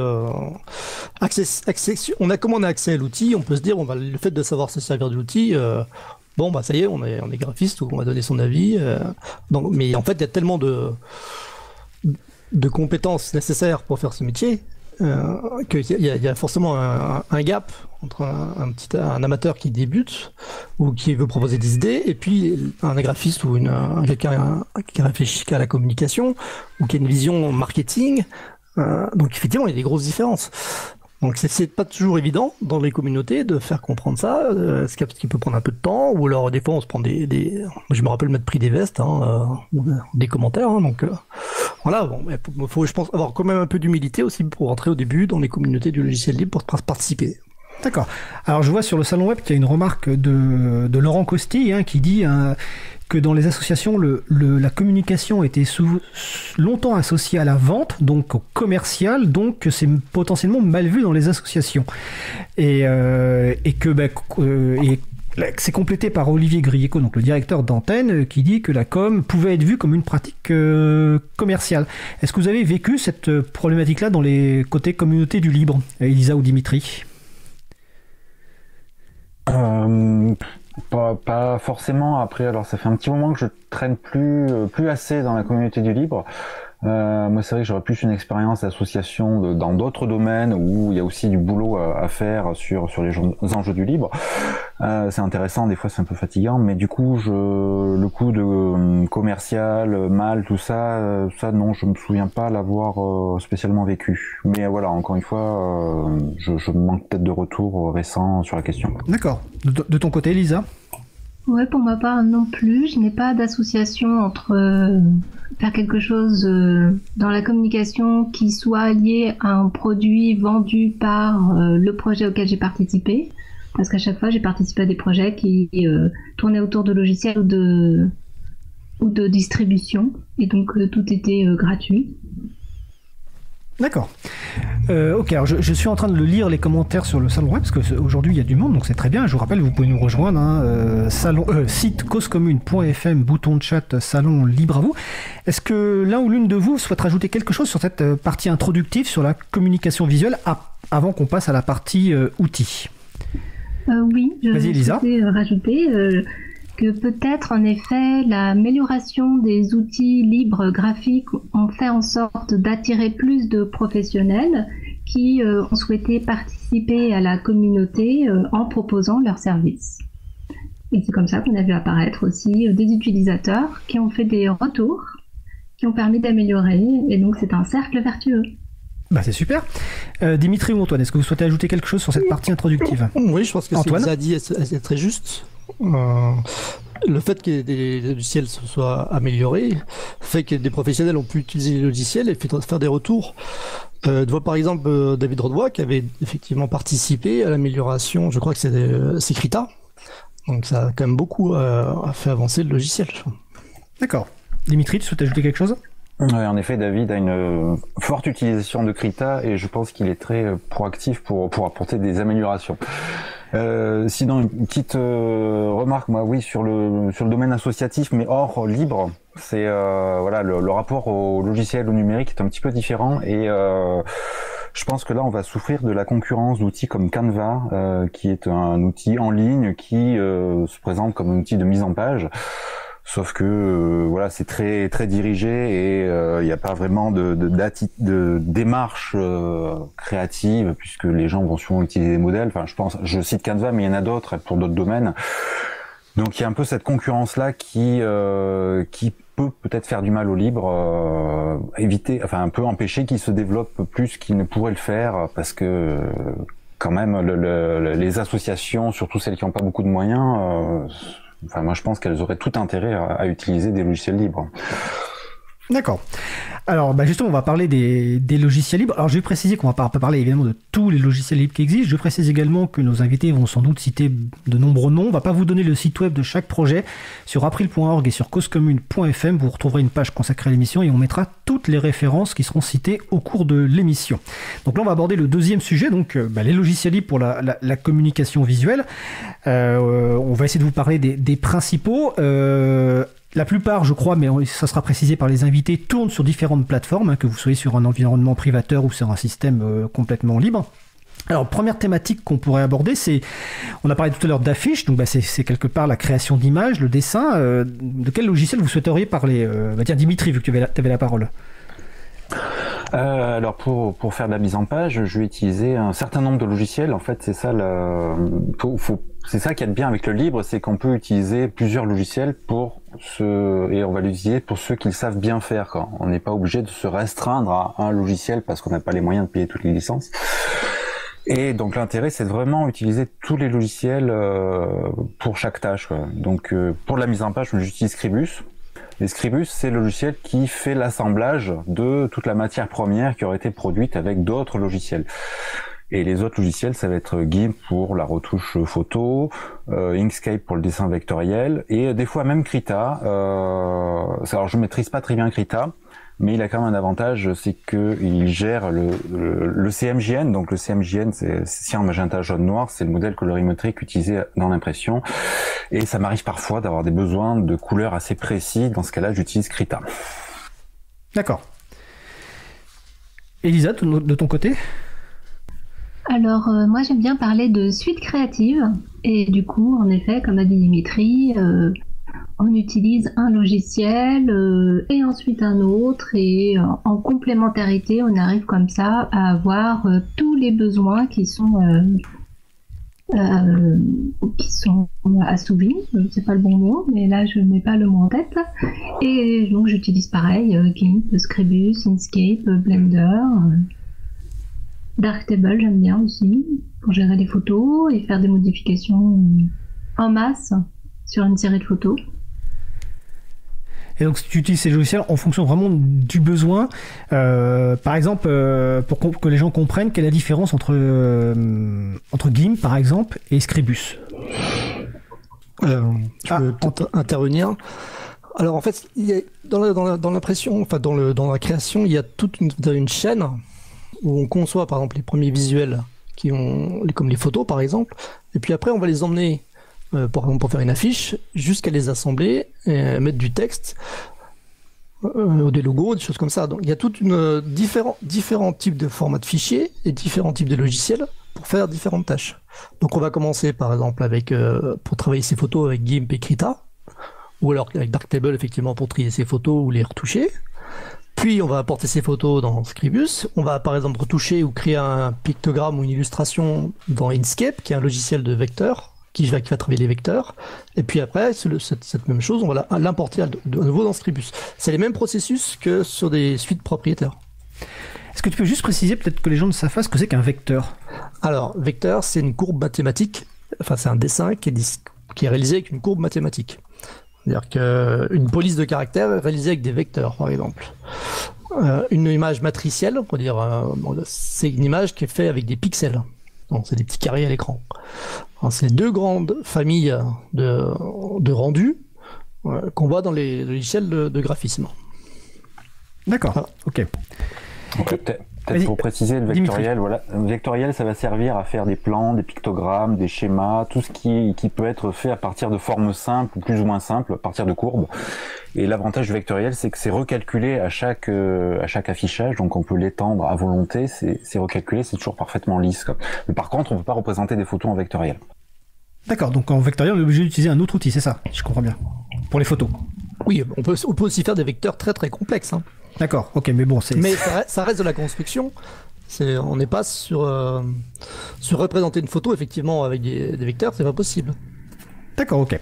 on a accès à l'outil, on peut se dire le fait de savoir se servir de l'outil, ça y est, on est graphiste ou on va donner son avis. Mais en fait, il y a tellement de compétences nécessaires pour faire ce métier qu'il y a forcément un gap entre un amateur qui débute ou qui veut proposer des idées et puis un graphiste ou quelqu'un qui réfléchit qu'à la communication ou qui a une vision marketing. Donc effectivement, il y a des grosses différences. Donc c'est pas toujours évident dans les communautés de faire comprendre ça, ce qui peut prendre un peu de temps, ou alors des fois on se prend je me rappelle m'être pris des vestes, ou des commentaires, donc voilà, il faut je pense avoir quand même un peu d'humilité aussi pour rentrer au début dans les communautés du logiciel libre pour participer. D'accord. Alors je vois sur le salon web qu'il y a une remarque de Laurent Costi qui dit que dans les associations, la communication était longtemps associée à la vente, donc au commercial, donc que c'est potentiellement mal vu dans les associations. Et c'est complété par Olivier Grieco, donc le directeur d'Antenne, qui dit que la com pouvait être vue comme une pratique commerciale. Est-ce que vous avez vécu cette problématique-là dans les côtés communauté du libre, Elisa ou Dimitri? Pas forcément. Après, alors ça fait un petit moment que je traîne plus assez dans la communauté du libre. Moi, c'est vrai que j'aurais plus une expérience d'association dans d'autres domaines où il y a aussi du boulot à faire sur les enjeux du libre. C'est intéressant, des fois c'est un peu fatigant, mais du coup, le coup de commercial, mal, tout ça non, je me souviens pas l'avoir spécialement vécu. Mais voilà, encore une fois, je manque peut-être de retour récent sur la question. D'accord. De ton côté, Elisa? Ouais, pour ma part non plus, je n'ai pas d'association entre faire quelque chose dans la communication qui soit lié à un produit vendu par le projet auquel j'ai participé, parce qu'à chaque fois j'ai participé à des projets qui tournaient autour de logiciels ou de distribution, et donc tout était gratuit. D'accord. Ok, alors je suis en train de lire les commentaires sur le salon web, parce qu'aujourd'hui il y a du monde, donc c'est très bien. Je vous rappelle, vous pouvez nous rejoindre, site causecommune.fm, bouton de chat, salon libre à vous. Est-ce que l'un ou l'une de vous souhaite rajouter quelque chose sur cette partie introductive sur la communication visuelle avant qu'on passe à la partie outils? Oui, je voulais rajouter que peut-être en effet l'amélioration des outils libres graphiques ont fait en sorte d'attirer plus de professionnels qui ont souhaité participer à la communauté en proposant leurs services. Et c'est comme ça qu'on a vu apparaître aussi des utilisateurs qui ont fait des retours, qui ont permis d'améliorer, et donc c'est un cercle vertueux. Bah c'est super. Dimitri ou Antoine, est-ce que vous souhaitez ajouter quelque chose sur cette partie introductive? Oui, je pense que ce que vous avez dit est très juste. Le fait que les logiciels se soient améliorés fait que des professionnels ont pu utiliser les logiciels et faire des retours. Je vois par exemple David Rodois qui avait effectivement participé à l'amélioration, je crois que c'est Krita. Donc ça a quand même beaucoup fait avancer le logiciel. D'accord. Dimitri, tu souhaites ajouter quelque chose? Oui, en effet, David a une forte utilisation de Krita et je pense qu'il est très proactif pour apporter des améliorations. Sinon, une petite remarque, moi, oui, sur le domaine associatif, mais hors libre, c'est voilà, le rapport au logiciel, au numérique est un petit peu différent et je pense que là, on va souffrir de la concurrence d'outils comme Canva, qui est un outil en ligne qui se présente comme un outil de mise en page. Sauf que voilà, c'est très très dirigé et il n'y a pas vraiment de démarche créative puisque les gens vont souvent utiliser des modèles. Enfin, je cite Canva, mais il y en a d'autres pour d'autres domaines. Donc il y a un peu cette concurrence là qui peut peut-être faire du mal au libre, un peu empêcher qu'il se développe plus qu'il ne pourrait le faire parce que quand même les associations, surtout celles qui n'ont pas beaucoup de moyens. Moi, je pense qu'elles auraient tout intérêt à utiliser des logiciels libres. D'accord. Alors, justement, on va parler des logiciels libres. Alors, je vais préciser qu'on va pas parler évidemment de tous les logiciels libres qui existent. Je précise également que nos invités vont sans doute citer de nombreux noms. On va pas vous donner le site web de chaque projet. Sur april.org et sur causecommune.fm, vous retrouverez une page consacrée à l'émission et on mettra toutes les références qui seront citées au cours de l'émission. Donc là, on va aborder le deuxième sujet, donc les logiciels libres pour la communication visuelle. On va essayer de vous parler des principaux. La plupart, je crois, mais ça sera précisé par les invités, tournent sur différentes plateformes, que vous soyez sur un environnement privateur ou sur un système complètement libre. Alors, première thématique qu'on pourrait aborder, on a parlé tout à l'heure d'affiches, donc c'est quelque part la création d'images, le dessin. De quel logiciel vous souhaiteriez parler? Tiens, Dimitri, vu que tu avais la parole. Alors pour faire de la mise en page, je vais utiliser un certain nombre de logiciels. En fait, c'est ça c'est ça qui est bien avec le libre, c'est qu'on peut utiliser plusieurs logiciels et on va l'utiliser pour ceux qui le savent bien faire. Quoi. On n'est pas obligé de se restreindre à un logiciel parce qu'on n'a pas les moyens de payer toutes les licences. Et donc l'intérêt, c'est de vraiment utiliser tous les logiciels pour chaque tâche. Quoi. Donc pour la mise en page, j'utilise Scribus. Et Scribus, c'est le logiciel qui fait l'assemblage de toute la matière première qui aurait été produite avec d'autres logiciels. Et les autres logiciels, ça va être GIMP pour la retouche photo, Inkscape pour le dessin vectoriel, et des fois même Krita. Alors je maîtrise pas très bien Krita, mais il a quand même un avantage, c'est qu'il gère le CMJN. Donc le CMJN, c'est cyan, magenta, jaune, noir, c'est le modèle colorimétrique utilisé dans l'impression. Et ça m'arrive parfois d'avoir des besoins de couleurs assez précis. Dans ce cas-là, j'utilise Krita. D'accord. Elisa, de ton côté? Alors, moi, j'aime bien parler de suite créative. Et du coup, en effet, comme a dit Dimitri, on utilise un logiciel et ensuite un autre. Et en complémentarité, on arrive comme ça à avoir tous les besoins qui sont assouvis. C'est pas le bon mot, mais là, je n'ai pas le mot en tête. Et donc, j'utilise pareil, GIMP, Scribus, Inkscape, Blender... Darktable, j'aime bien aussi, pour gérer les photos et faire des modifications en masse sur une série de photos. Et donc, tu utilises ces logiciels en fonction vraiment du besoin. Par exemple, pour que les gens comprennent quelle est la différence entre GIMP, par exemple, et Scribus. Je peux peut-être intervenir. Alors, en fait, dans l'impression, enfin, dans la création, il y a toute une chaîne où on conçoit par exemple les premiers visuels comme les photos par exemple, et puis après on va les emmener par exemple pour faire une affiche jusqu'à les assembler, et mettre du texte, des logos, des choses comme ça. Donc il y a toutes différents types de formats de fichiers et différents types de logiciels pour faire différentes tâches. Donc on va commencer par exemple pour travailler ces photos avec GIMP et Krita, ou alors avec Darktable effectivement pour trier ces photos ou les retoucher. Puis on va apporter ces photos dans Scribus. On va par exemple retoucher ou créer un pictogramme ou une illustration dans Inkscape, qui est un logiciel de vecteur qui va travailler les vecteurs. Et puis après, cette même chose, on va l'importer de nouveau dans Scribus. C'est les mêmes processus que sur des suites propriétaires. Est-ce que tu peux juste préciser, peut-être que les gens ne savent pas ce que c'est qu'un vecteur? Alors, vecteur, c'est une courbe mathématique. Enfin, c'est un dessin qui est réalisé avec une courbe mathématique. C'est-à-dire qu'une police de caractère est réalisée avec des vecteurs, par exemple. Une image matricielle, on va dire, c'est une image qui est faite avec des pixels. Donc, c'est des petits carrés à l'écran. C'est deux grandes familles de rendus qu'on voit dans les logiciels de graphisme. D'accord, Voilà. ok. Donc, peut-être pour préciser, le vectoriel, voilà. Le vectoriel, ça va servir à faire des plans, des pictogrammes, des schémas, tout ce qui peut être fait à partir de formes simples ou plus ou moins simples, à partir de courbes. Et l'avantage du vectoriel, c'est que c'est recalculé à chaque affichage, donc on peut l'étendre à volonté, c'est recalculé, c'est toujours parfaitement lisse, quoi. Mais par contre, on ne peut pas représenter des photos en vectoriel. D'accord, donc en vectoriel, on est obligé d'utiliser un autre outil, c'est ça? Je comprends bien. Pour les photos. Oui, on peut aussi faire des vecteurs très très complexes. Hein. D'accord, ok, mais bon, c'est... Mais ça reste de la construction. On n'est pas sur représenter une photo, effectivement, avec des vecteurs, c'est pas possible. D'accord, ok.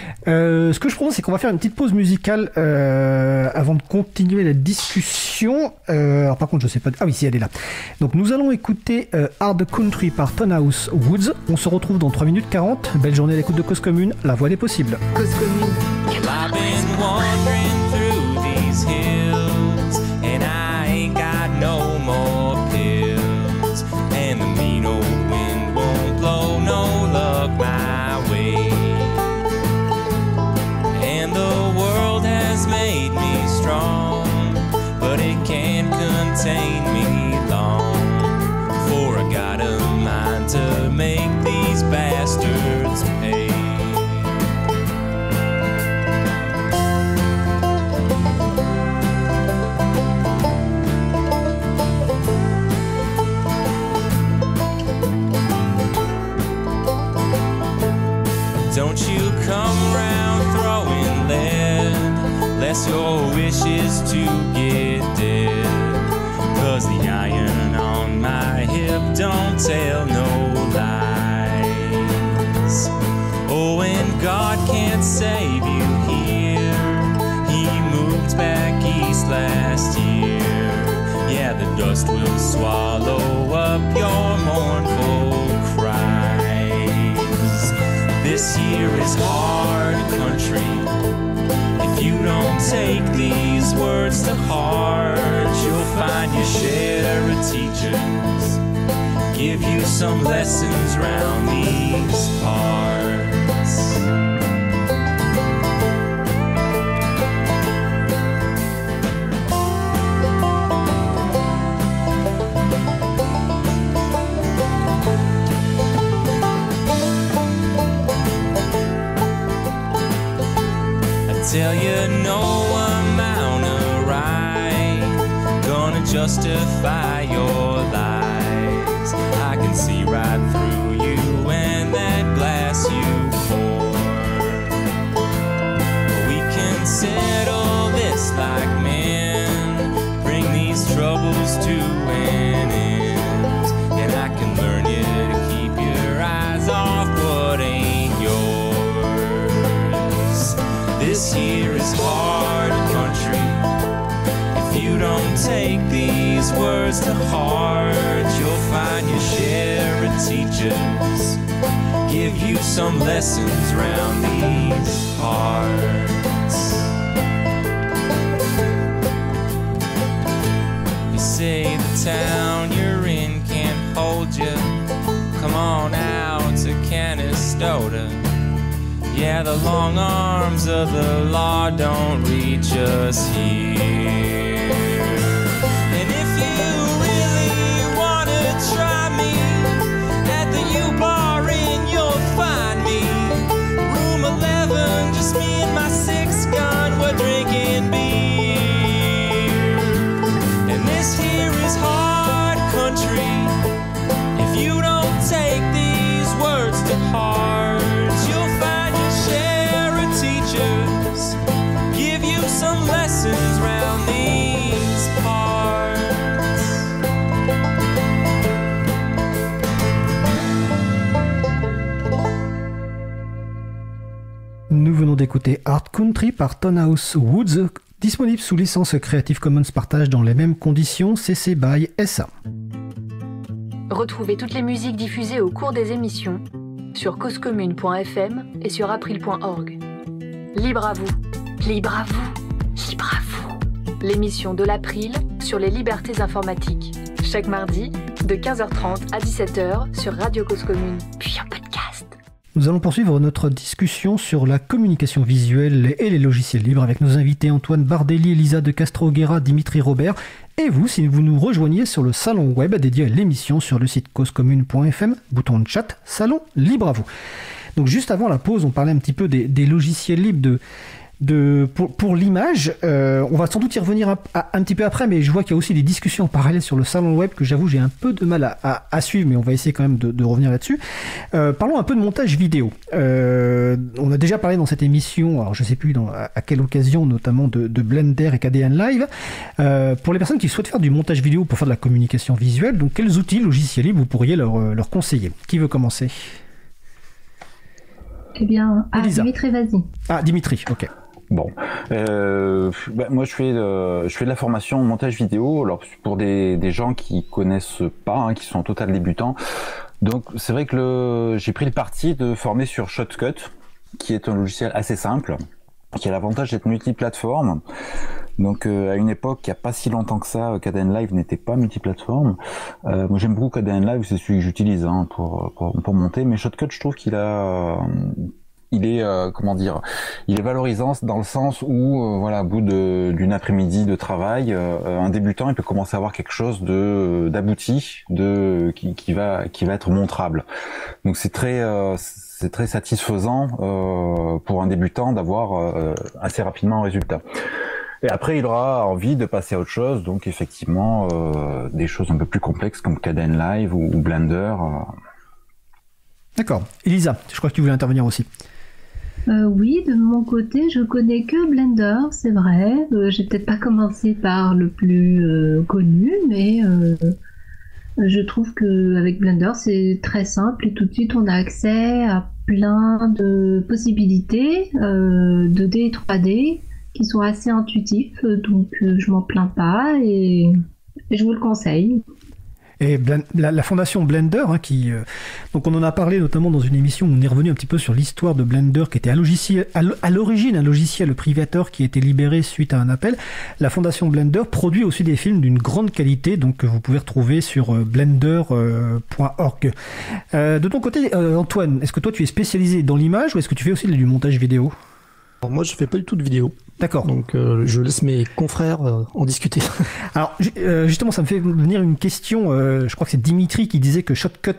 Ce que je propose, c'est qu'on va faire une petite pause musicale avant de continuer la discussion. Alors par contre, je sais pas... Ah oui, si, elle est là. Donc nous allons écouter Hard Country par Tonhouse Woods. On se retrouve dans 3 minutes 40. Belle journée à l'écoute de Cause Commune, la voix des possibles. Cause commune. I've been wandering through these hills, and I ain't got no more pills, and the mean old wind won't blow no luck my way, and the world has made me strong, but it can't contain me long, for I got a mind to make these bastards pay. Don't you come round throwing lead, lest your wish is to get dead, 'cause the iron on my hip don't tell no lies. Oh, and God can't save you here, He moved back east last year. Yeah, the dust will swallow up your mournful cries. This here is hard country. If you don't take these words to heart, you'll find your share of teachers give you some lessons round these parts. Tell you no amount of right gonna justify your lies. I can see right through you and that glass you pour. We can settle this like men, bring these troubles to an end, and I can learn you to keep your eyes off what ain't yours. This here is hard country. If you don't take these words to heart, you'll find your share of teachers give you some lessons round these parts. You say the town you're in can't hold you. Come on out to Canastota. Yeah, the long arms of the law don't reach us here. And if you really venons d'écouter Art Country par Tonhouse Woods, disponible sous licence Creative Commons partage dans les mêmes conditions, CC BY SA. Retrouvez toutes les musiques diffusées au cours des émissions sur causecommune.fm et sur april.org. Libre à vous, libre à vous, libre à vous. L'émission de l'April sur les libertés informatiques. Chaque mardi, de 15h30 à 17h sur Radio Cause Commune, puis en podcast. Nous allons poursuivre notre discussion sur la communication visuelle et les logiciels libres avec nos invités Antoine Bardelli, Elisa de Castro-Guerra, Dimitri Robert et vous, si vous nous rejoignez sur le salon web dédié à l'émission sur le site causecommune.fm, bouton de chat, salon libre à vous. Donc juste avant la pause, on parlait un petit peu des logiciels libres pour l'image. On va sans doute y revenir un petit peu après, mais je vois qu'il y a aussi des discussions en parallèle sur le salon web que j'avoue j'ai un peu de mal à suivre, mais on va essayer quand même de revenir là-dessus. Parlons un peu de montage vidéo. On a déjà parlé dans cette émission, alors je sais plus à quelle occasion, notamment de Blender et KDN Live. Pour les personnes qui souhaitent faire du montage vidéo pour faire de la communication visuelle, donc quels outils logiciels libres vous pourriez leur conseiller? Qui veut commencer? Eh bien, Dimitri, vas-y. Dimitri, ok. Bon, moi je fais de la formation en montage vidéo. Alors pour des gens qui connaissent pas, qui sont total débutants. Donc c'est vrai que j'ai pris le parti de former sur Shotcut, qui est un logiciel assez simple, qui a l'avantage d'être multiplateforme. Donc à une époque, il n'y a pas si longtemps que ça, KDN Live n'était pas multiplateforme. Moi j'aime beaucoup KDN Live, c'est celui que j'utilise pour monter, mais Shotcut, je trouve qu'il est valorisant dans le sens où au bout d'une après-midi de travail, un débutant il peut commencer à avoir quelque chose d'abouti, qui va être montrable. Donc c'est très satisfaisant pour un débutant d'avoir assez rapidement un résultat. Et après, il aura envie de passer à autre chose, donc effectivement des choses un peu plus complexes comme KDN Live ou Blender. D'accord. Elisa, je crois que tu voulais intervenir aussi. Oui, de mon côté, je connais que Blender, c'est vrai. J'ai peut-être pas commencé par le plus connu, mais je trouve qu'avec Blender, c'est très simple et tout de suite, on a accès à plein de possibilités 2D et 3D qui sont assez intuitifs, donc je m'en plains pas et je vous le conseille. Et la fondation Blender, donc on en a parlé notamment dans une émission où on est revenu un petit peu sur l'histoire de Blender, qui était à l'origine un logiciel privateur qui a été libéré suite à un appel. La fondation Blender produit aussi des films d'une grande qualité, donc que vous pouvez retrouver sur blender.org. De ton côté, Antoine, est-ce que toi tu es spécialisé dans l'image ou est-ce que tu fais aussi du montage vidéo? Alors moi je fais pas du tout de vidéo. D'accord. Donc je laisse mes confrères en discuter. Alors justement, ça me fait venir une question. Je crois que c'est Dimitri qui disait que Shotcut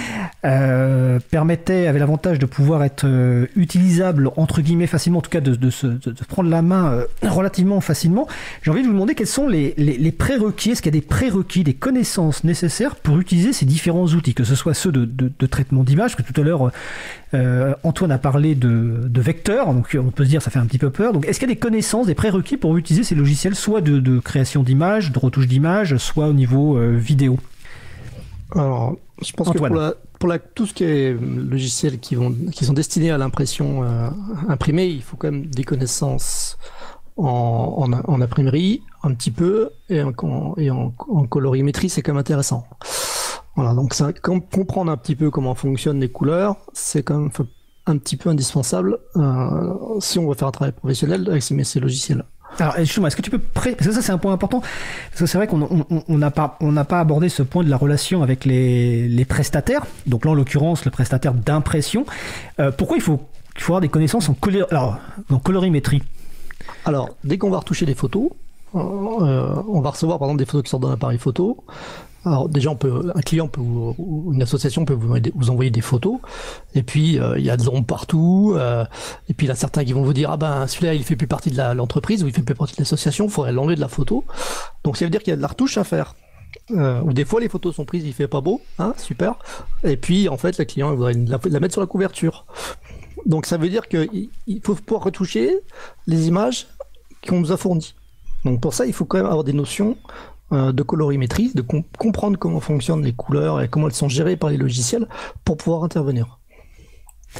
avait l'avantage de pouvoir être utilisable entre guillemets facilement, en tout cas de prendre la main relativement facilement. J'ai envie de vous demander quels sont les prérequis. Est-ce qu'il y a des prérequis, des connaissances nécessaires pour utiliser ces différents outils, que ce soit ceux de traitement d'image, que tout à l'heure Antoine a parlé de vecteurs, donc on peut se dire ça fait un petit peu peur. Donc est-ce qu'il y a des connaissances, des prérequis pour utiliser ces logiciels, soit de création d'images, de retouche d'images, soit au niveau vidéo? Alors, je pense Antoine. que pour tout ce qui est logiciels qui sont destinés à l'impression imprimée, il faut quand même des connaissances en imprimerie, un petit peu, et en colorimétrie, c'est quand même intéressant. Voilà, donc comprendre un petit peu comment fonctionnent les couleurs, c'est quand même un petit peu indispensable si on veut faire un travail professionnel avec ces logiciels. Alors justement, est-ce que tu peux parce que ça c'est un point important, parce que c'est vrai qu'on n'a pas abordé ce point de la relation avec les prestataires. Donc là en l'occurrence le prestataire d'impression. Pourquoi il faut avoir des connaissances en colorimétrie? Alors dès qu'on va retoucher des photos, on va recevoir par exemple des photos qui sortent d'un appareil photo. Alors déjà, un client ou une association peut vous envoyer des photos, et puis il y a de l'ombre partout, et puis il y a certains qui vont vous dire celui-là il fait plus partie de l'entreprise ou il fait plus partie de l'association, il faudrait l'enlever de la photo. Donc ça veut dire qu'il y a de la retouche à faire. Ou des fois les photos sont prises, il fait pas beau, super. Et puis en fait le client il voudrait la mettre sur la couverture. Donc ça veut dire qu'il faut pouvoir retoucher les images qu'on nous a fournies. Donc pour ça il faut quand même avoir des notions de colorimétrie, de comprendre comment fonctionnent les couleurs et comment elles sont gérées par les logiciels pour pouvoir intervenir.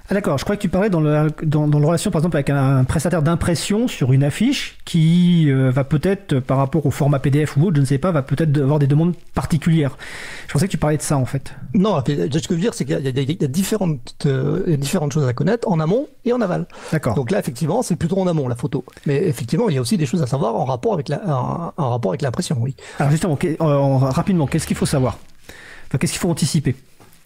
Ah d'accord, je crois que tu parlais dans le relation par exemple avec un prestataire d'impression sur une affiche qui va peut-être par rapport au format PDF ou autre, je ne sais pas, va peut-être avoir des demandes particulières. Je pensais que tu parlais de ça en fait. Non, ce que je veux dire, c'est qu'il y a différentes choses à connaître en amont et en aval. D'accord. Donc là, effectivement, c'est plutôt en amont la photo. Mais effectivement, il y a aussi des choses à savoir en rapport avec l'impression, oui. Alors justement, rapidement, qu'est-ce qu'il faut savoir? Enfin, qu'est-ce qu'il faut anticiper?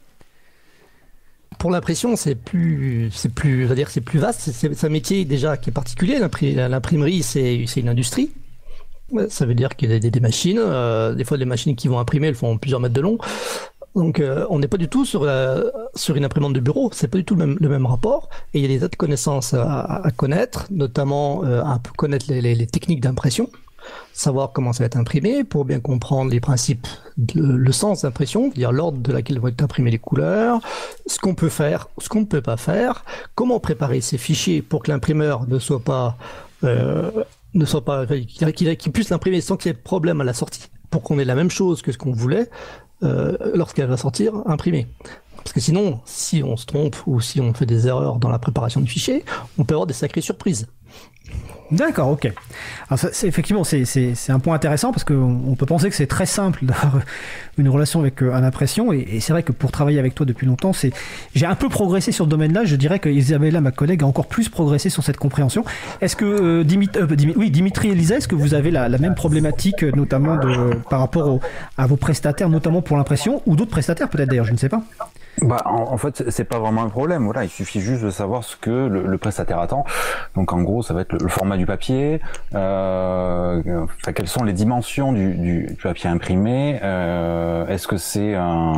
Pour l'impression, c'est plus vaste. C'est un métier déjà qui est particulier. L'imprimerie, c'est une industrie. Ça veut dire qu'il y a des machines. Des fois, les machines qui vont imprimer, elles font plusieurs mètres de long. Donc, on n'est pas du tout sur une imprimante de bureau. C'est pas du tout le même rapport. Et il y a des tas de connaissances à connaître, notamment à connaître les techniques d'impression. Savoir comment ça va être imprimé pour bien comprendre les principes, le sens d'impression, c'est-à-dire l'ordre de laquelle vont être imprimées les couleurs, ce qu'on peut faire, ce qu'on ne peut pas faire, comment préparer ces fichiers pour que l'imprimeur qu'il puisse l'imprimer sans qu'il y ait de problème à la sortie, pour qu'on ait la même chose que ce qu'on voulait lorsqu'elle va sortir imprimée. Parce que sinon, si on se trompe ou si on fait des erreurs dans la préparation du fichier, on peut avoir des sacrées surprises. D'accord, ok. Alors ça, effectivement, c'est un point intéressant parce qu'on peut penser que c'est très simple d'avoir une relation avec un impression et c'est vrai que pour travailler avec toi depuis longtemps, j'ai un peu progressé sur ce domaine-là. Je dirais que Isabella, ma collègue, a encore plus progressé sur cette compréhension. Est-ce que Dimitri et Lisa, est-ce que vous avez la même problématique, notamment par rapport à vos prestataires, notamment pour l'impression ou d'autres prestataires peut-être d'ailleurs, je ne sais pas. En fait, c'est pas vraiment un problème. Voilà, il suffit juste de savoir ce que le prestataire attend. Donc, en gros, ça va être le format du papier, quelles sont les dimensions du papier imprimé. Est-ce que c'est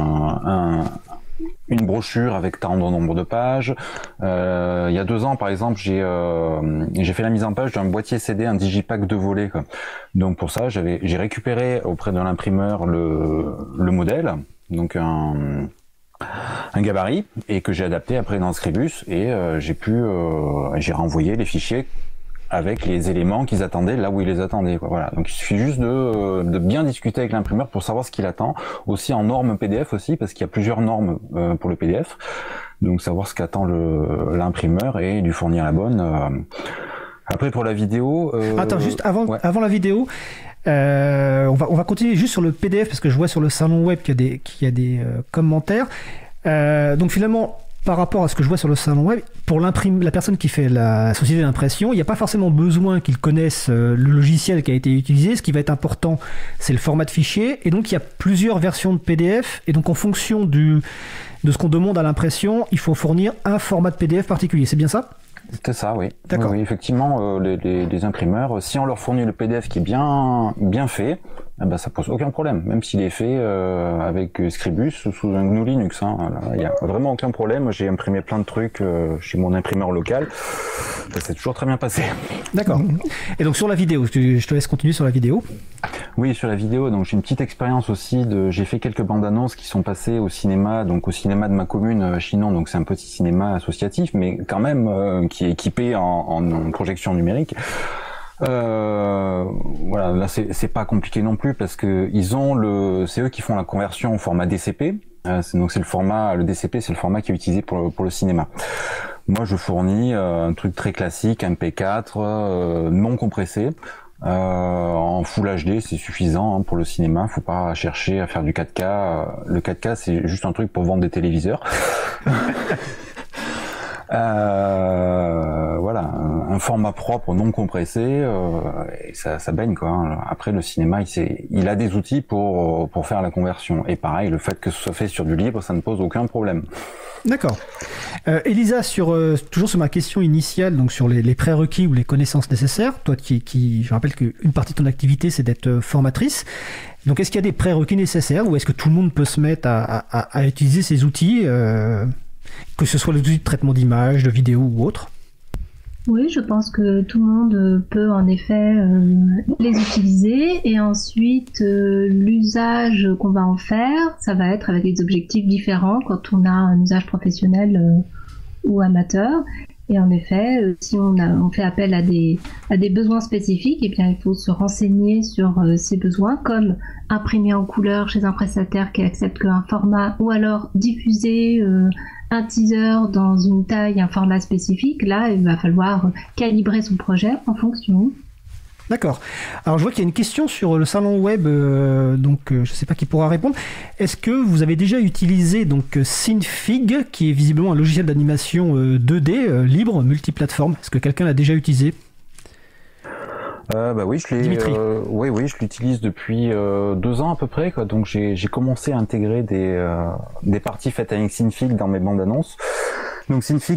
une brochure avec tant de nombre de pages. Il y a 2 ans, par exemple, j'ai fait la mise en page d'un boîtier CD, un digipack 2 volets, quoi. Donc pour ça, j'ai récupéré auprès de l'imprimeur le modèle, donc un gabarit, et que j'ai adapté après dans Scribus, et j'ai renvoyé les fichiers avec les éléments qu'ils attendaient là où ils les attendaient, quoi. Voilà. Donc il suffit juste de bien discuter avec l'imprimeur pour savoir ce qu'il attend, aussi en normes PDF aussi, parce qu'il y a plusieurs normes pour le PDF, donc savoir ce qu'attend l'imprimeur et lui fournir la bonne. Après pour la vidéo... Attends, juste avant la vidéo, on va continuer juste sur le PDF, parce que je vois sur le salon web qu'il y a des commentaires. Donc finalement, par rapport à ce que je vois sur le salon web, pour la personne qui fait la société d'impression, il n'y a pas forcément besoin qu'ils connaissent le logiciel qui a été utilisé. Ce qui va être important, c'est le format de fichier. Et donc, il y a plusieurs versions de PDF. Et donc, en fonction de ce qu'on demande à l'impression, il faut fournir un format de PDF particulier. C'est bien ça ? C'est ça, oui. D'accord. Oui, effectivement, les imprimeurs, si on leur fournit le PDF qui est bien fait, ça pose aucun problème, même s'il est fait avec Scribus sous un GNU Linux. Il n'y a vraiment aucun problème. J'ai imprimé plein de trucs chez mon imprimeur local. Ça s'est toujours très bien passé. D'accord. Et donc sur la vidéo, je te laisse continuer sur la vidéo. Oui, sur la vidéo, donc j'ai une petite expérience aussi j'ai fait quelques bandes annonces qui sont passées au cinéma, donc au cinéma de ma commune, Chinon, donc c'est un petit cinéma associatif, mais quand même qui est équipé en projection numérique. Voilà, là c'est pas compliqué non plus parce que c'est eux qui font la conversion au format DCP. Donc le DCP, c'est le format qui est utilisé pour le cinéma. Moi, je fournis un truc très classique, un MP4 non compressé. En Full HD, c'est suffisant pour le cinéma. Faut pas chercher à faire du 4K. Le 4K, c'est juste un truc pour vendre des téléviseurs. Voilà, un format propre, non compressé, et ça baigne, quoi. Après, le cinéma, il a des outils pour faire la conversion. Et pareil, le fait que ce soit fait sur du libre, ça ne pose aucun problème. D'accord. Elisa, toujours sur ma question initiale, donc sur les prérequis ou les connaissances nécessaires, toi je rappelle qu'une partie de ton activité, c'est d'être formatrice. Donc, est-ce qu'il y a des prérequis nécessaires ou est-ce que tout le monde peut se mettre à utiliser ces outils, que ce soit les outils de traitement d'image, de vidéo ou autre? Oui, je pense que tout le monde peut en effet les utiliser et ensuite l'usage qu'on va en faire, ça va être avec des objectifs différents quand on a un usage professionnel ou amateur. Et en effet, si on fait appel à des besoins spécifiques, eh bien, il faut se renseigner sur ces besoins, comme imprimer en couleur chez un prestataire qui accepte qu'un format, ou alors diffuser un teaser dans une taille, un format spécifique, là, il va falloir calibrer son projet en fonction. D'accord. Alors je vois qu'il y a une question sur le salon web, je ne sais pas qui pourra répondre. Est-ce que vous avez déjà utilisé donc Synfig, qui est visiblement un logiciel d'animation 2D libre, multiplateforme? Est-ce que quelqu'un l'a déjà utilisé? Oui, je l'utilise depuis 2 ans à peu près, quoi. Donc j'ai commencé à intégrer des parties faites avec Synfig dans mes bandes annonces. Donc Synfig,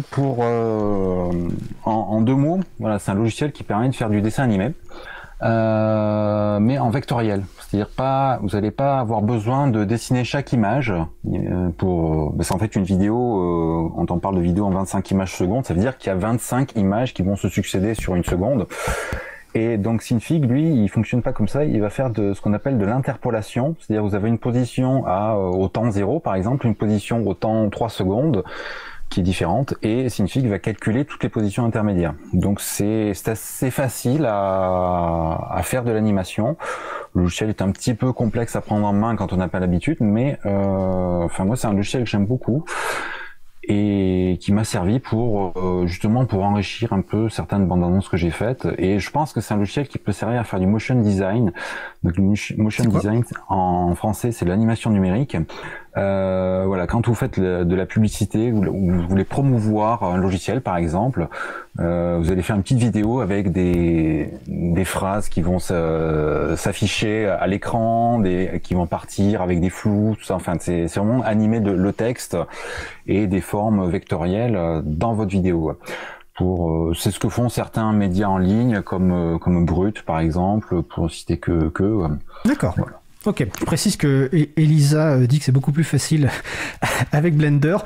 en 2 mots, voilà, c'est un logiciel qui permet de faire du dessin animé, mais en vectoriel. C'est-à-dire vous n'allez pas avoir besoin de dessiner chaque image c'est en fait une vidéo. Quand on parle de vidéo en 25 images secondes, ça veut dire qu'il y a 25 images qui vont se succéder sur 1 seconde. Et donc Synfig, lui, il fonctionne pas comme ça. Il va faire ce qu'on appelle de l'interpolation. C'est-à-dire vous avez une position au temps 0, par exemple, une position au temps 3 secondes, qui est différente, et Synfig va calculer toutes les positions intermédiaires. Donc c'est assez facile à faire de l'animation. Le logiciel est un petit peu complexe à prendre en main quand on n'a pas l'habitude, mais moi c'est un logiciel que j'aime beaucoup et qui m'a servi justement pour enrichir un peu certaines bandes annonces que j'ai faites. Et je pense que c'est un logiciel qui peut servir à faire du motion design. Donc le motion design en français, c'est l'animation numérique. Quand vous faites de la publicité ou vous voulez promouvoir un logiciel par exemple, vous allez faire une petite vidéo avec des phrases qui vont s'afficher à l'écran, qui vont partir avec des flous, tout ça. Enfin, c'est vraiment animer le texte et des formes vectorielles dans votre vidéo. C'est ce que font certains médias en ligne comme Brut par exemple, pour citer que. D'accord. Voilà. Ok, je précise que Elisa dit que c'est beaucoup plus facile avec Blender.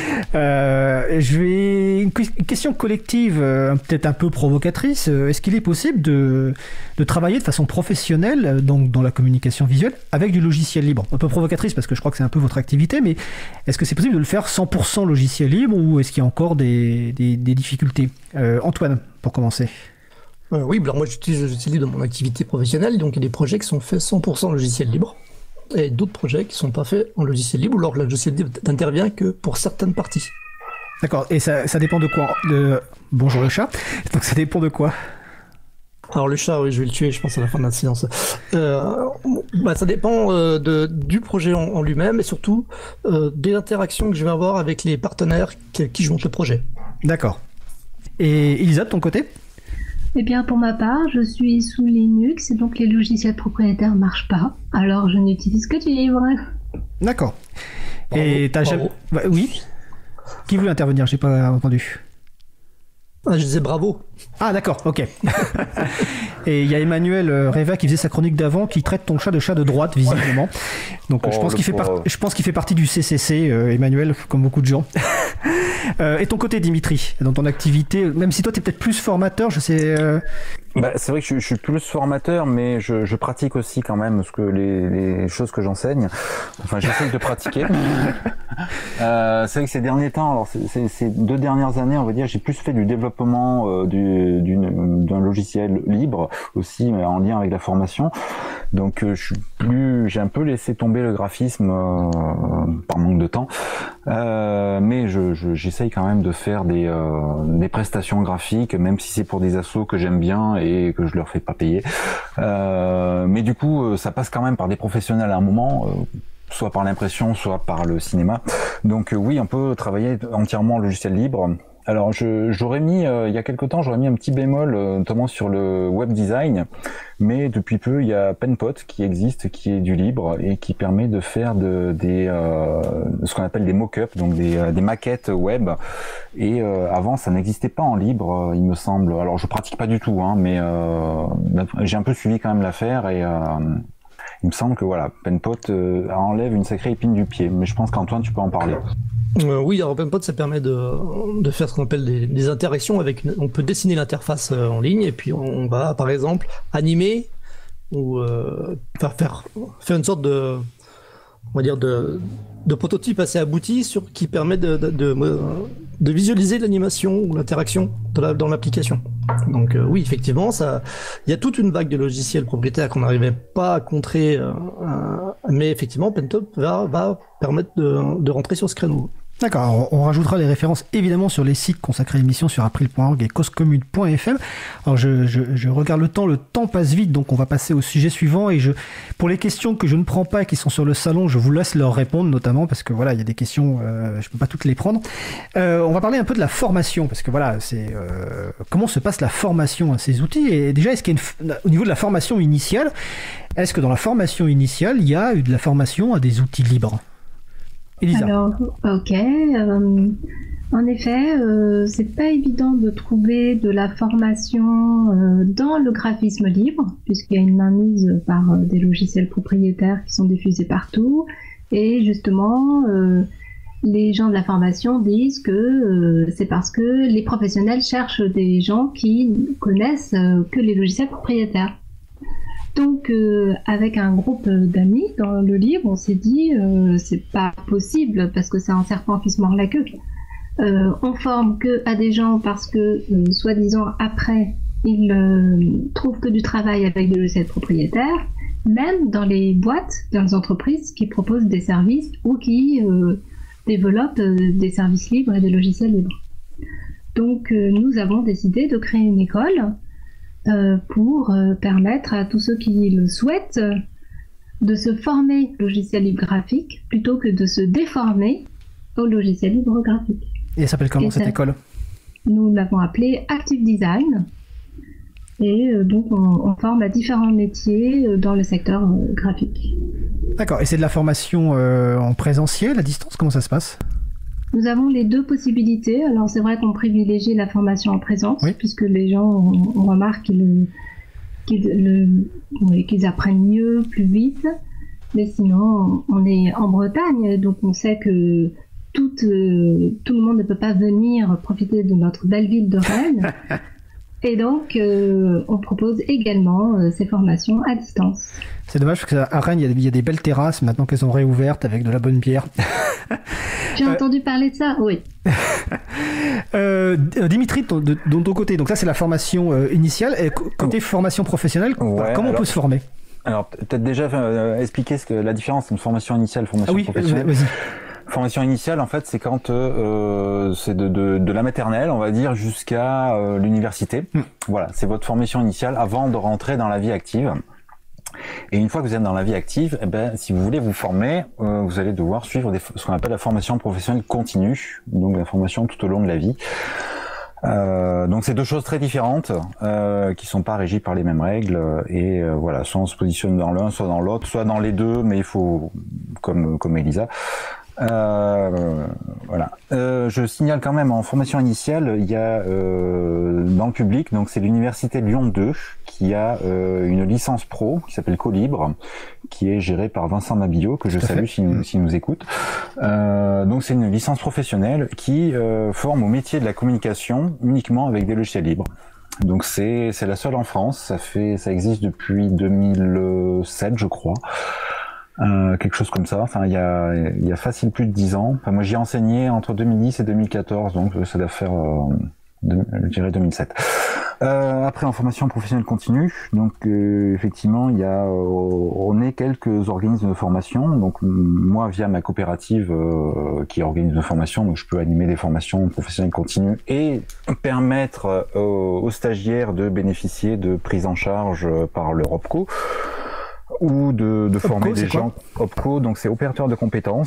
Une question collective, peut-être un peu provocatrice. Est-ce qu'il est possible de travailler de façon professionnelle donc dans la communication visuelle avec du logiciel libre? Un peu provocatrice parce que je crois que c'est un peu votre activité, mais est-ce que c'est possible de le faire 100% logiciel libre ou est-ce qu'il y a encore des difficultés? Antoine, pour commencer. Oui, alors moi j'utilise le logiciel libre dans mon activité professionnelle, donc il y a des projets qui sont faits 100% logiciel libre, et d'autres projets qui ne sont pas faits en logiciel libre, ou alors le logiciel libre n'intervient que pour certaines parties. D'accord, et ça dépend de quoi? Bonjour le chat, donc ça dépend de quoi? Alors le chat, oui, je vais le tuer, je pense, à la fin de la séance. Ça dépend du projet en lui-même, et surtout des interactions que je vais avoir avec les partenaires qui je monte le projet. D'accord. Et Elisa, de ton côté? Eh bien, pour ma part, je suis sous Linux et donc les logiciels propriétaires ne marchent pas. Alors, je n'utilise que du libre. D'accord. Et t'as jamais... oui. Qui voulait intervenir? J'ai pas entendu. Je disais bravo. Ah d'accord, ok. Et il y a Emmanuel Reva qui faisait sa chronique d'avant qui traite ton chat de droite visiblement. Donc je pense qu'il fait partie du CCC, Emmanuel, comme beaucoup de gens. Et ton côté Dimitri, dans ton activité, même si toi tu es peut-être plus formateur, je sais... c'est vrai que je suis plus formateur, mais je pratique aussi quand même les choses que j'enseigne. Enfin, j'essaie de pratiquer. C'est vrai que ces derniers temps, alors ces 2 dernières années, on va dire, j'ai plus fait du développement d'un logiciel libre aussi, mais en lien avec la formation. Donc j'ai un peu laissé tomber le graphisme par manque de temps, mais j'essaye quand même de faire des prestations graphiques, même si c'est pour des assos que j'aime bien et que je leur fais pas payer. Mais du coup, ça passe quand même par des professionnels à un moment. Soit par l'impression, soit par le cinéma. Donc oui, on peut travailler entièrement en logiciel libre. Alors j'aurais mis, il y a quelque temps, j'aurais mis un petit bémol, notamment sur le web design, mais depuis peu, il y a Penpot qui existe, qui est du libre et qui permet de faire ce qu'on appelle des mock-ups, donc des maquettes web. Et avant, ça n'existait pas en libre, il me semble. Alors je pratique pas du tout, mais j'ai un peu suivi quand même l'affaire et il me semble que voilà, Penpot enlève une sacrée épine du pied. Mais je pense qu'Antoine, tu peux en parler. Oui, alors Penpot, ça permet de faire ce qu'on appelle des interactions on peut dessiner l'interface en ligne et puis on va, par exemple, animer ou faire une sorte de, on va dire, de prototype assez abouti qui permet de visualiser l'animation ou l'interaction dans l'application. Donc oui, effectivement, il y a toute une vague de logiciels propriétaires qu'on n'arrivait pas à contrer, mais effectivement, Penpot va permettre de rentrer sur ce créneau. D'accord, on rajoutera les références évidemment sur les sites consacrés à l'émission sur april.org et causecommune.fm. Alors je regarde le temps passe vite, donc on va passer au sujet suivant et pour les questions que je ne prends pas et qui sont sur le salon, je vous laisse leur répondre notamment parce que voilà, il y a des questions, je peux pas toutes les prendre. On va parler un peu de la formation parce que voilà, c'est comment se passe la formation à ces outils et déjà est-ce qu'il y a au niveau de la formation initiale, est-ce que dans la formation initiale, il y a eu de la formation à des outils libres? Elisa. Alors, ok. En effet, c'est pas évident de trouver de la formation dans le graphisme libre, puisqu'il y a une mainmise par des logiciels propriétaires qui sont diffusés partout. Et justement, les gens de la formation disent que c'est parce que les professionnels cherchent des gens qui connaissent que les logiciels propriétaires. Donc, avec un groupe d'amis dans le livre, on s'est dit c'est pas possible parce que c'est un serpent qui se mord la queue. On forme que à des gens parce que, soi-disant, après, ils trouvent que du travail avec des logiciels propriétaires, même dans les boîtes, dans les entreprises qui proposent des services ou qui développent des services libres et des logiciels libres. Donc, nous avons décidé de créer une école pour permettre à tous ceux qui le souhaitent de se former au logiciel libre graphique plutôt que de se déformer au logiciel libre graphique. Et elle s'appelle comment cette école? Nous l'avons appelée Active Design et donc on forme à différents métiers dans le secteur graphique. D'accord, et c'est de la formation en présentiel, à distance, comment ça se passe? Nous avons les deux possibilités. Alors c'est vrai qu'on privilégie la formation en présence, oui, puisque les gens, on remarque qu'ils apprennent mieux, plus vite. Mais sinon, on est en Bretagne, donc on sait que tout le monde ne peut pas venir profiter de notre belle ville de Rennes. Et donc, on propose également ces formations à distance. C'est dommage parce qu'à Rennes, il y a des belles terrasses maintenant qu'elles sont réouvertes avec de la bonne bière. J'ai entendu parler de ça, oui. Dimitri, de ton côté, donc ça c'est la formation initiale. Et côté formation professionnelle, comment on peut se former? Alors peut-être déjà expliquer la différence entre formation initiale et formation professionnelle. Vas-y. Formation initiale, en fait, c'est quand c'est de la maternelle, on va dire, jusqu'à l'université. Voilà, c'est votre formation initiale avant de rentrer dans la vie active. Et une fois que vous êtes dans la vie active, eh ben, si vous voulez vous former, vous allez devoir suivre ce qu'on appelle la formation professionnelle continue, donc la formation tout au long de la vie. Donc c'est deux choses très différentes qui sont pas régies par les mêmes règles et voilà, soit on se positionne dans l'un, soit dans l'autre, soit dans les deux, mais il faut comme Elisa. Voilà. Je signale quand même en formation initiale, il y a dans le public, donc c'est l'université Lyon 2 qui a une licence pro qui s'appelle Colibre, qui est gérée par Vincent Mabillot, que je salue s'il nous écoute. Donc c'est une licence professionnelle qui forme au métier de la communication uniquement avec des logiciels libres. Donc c'est la seule en France, ça existe depuis 2007 je crois. Quelque chose comme ça. Enfin, il y a facile plus de 10 ans. Enfin, moi, j'y ai enseigné entre 2010 et 2014, donc ça doit faire, je dirais 2007. Après, en formation professionnelle continue, donc effectivement, on est quelques organismes de formation. Donc moi, via ma coopérative qui organise de formation, donc je peux animer des formations professionnelles continues et permettre aux stagiaires de bénéficier de prise en charge par leur OPCO. Ou de former des gens. OPCO, donc c'est opérateur de compétences.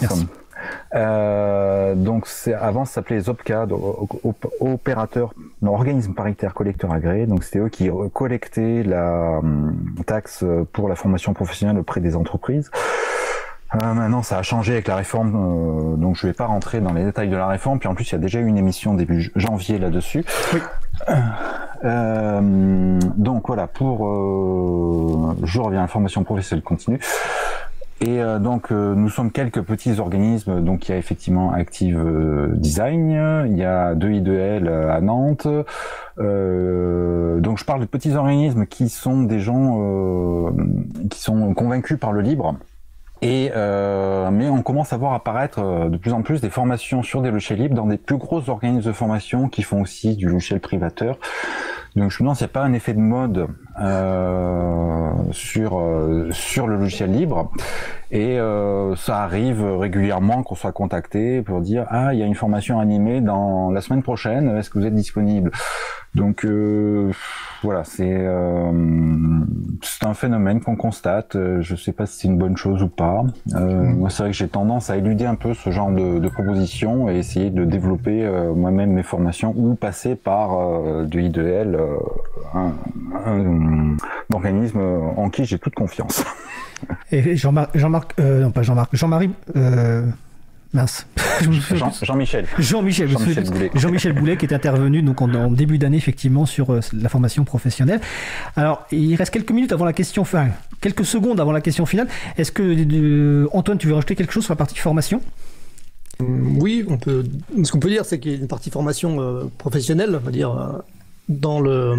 Donc avant ça s'appelait les OPCA, organisme paritaire collecteur agréé. Donc c'était eux qui collectaient la taxe pour la formation professionnelle auprès des entreprises. Maintenant ça a changé avec la réforme, donc je vais pas rentrer dans les détails de la réforme. Puis en plus il y a déjà eu une émission début janvier là-dessus. Oui. Donc voilà, je reviens à la formation professionnelle continue. Et donc nous sommes quelques petits organismes. Donc il y a effectivement Active Design, il y a 2i2L à Nantes. Donc je parle de petits organismes qui sont des gens qui sont convaincus par le libre. Et mais on commence à voir apparaître de plus en plus des formations sur des logiciels libres dans des plus gros organismes de formation qui font aussi du logiciel privateur. Donc je me demande s'il n'y a pas un effet de mode sur le logiciel libre. Et ça arrive régulièrement qu'on soit contacté pour dire « Ah, il y a une formation animée dans la semaine prochaine, est-ce que vous êtes disponible ?» Donc voilà, c'est un phénomène qu'on constate. Je sais pas si c'est une bonne chose ou pas. Moi, c'est vrai que j'ai tendance à éluder un peu ce genre de propositions et essayer de développer moi-même mes formations ou passer par de I2L, un organisme en qui j'ai toute confiance. Et Jean-Marie, mince. Jean-Michel Boulet qui est intervenu donc en début d'année effectivement sur la formation professionnelle. Alors il reste quelques minutes avant la question, enfin quelques secondes avant la question finale. Est-ce que Antoine, tu veux rajouter quelque chose sur la partie formation? Oui, ce qu'on peut dire, c'est qu'il y a une partie formation professionnelle, on va dire dans le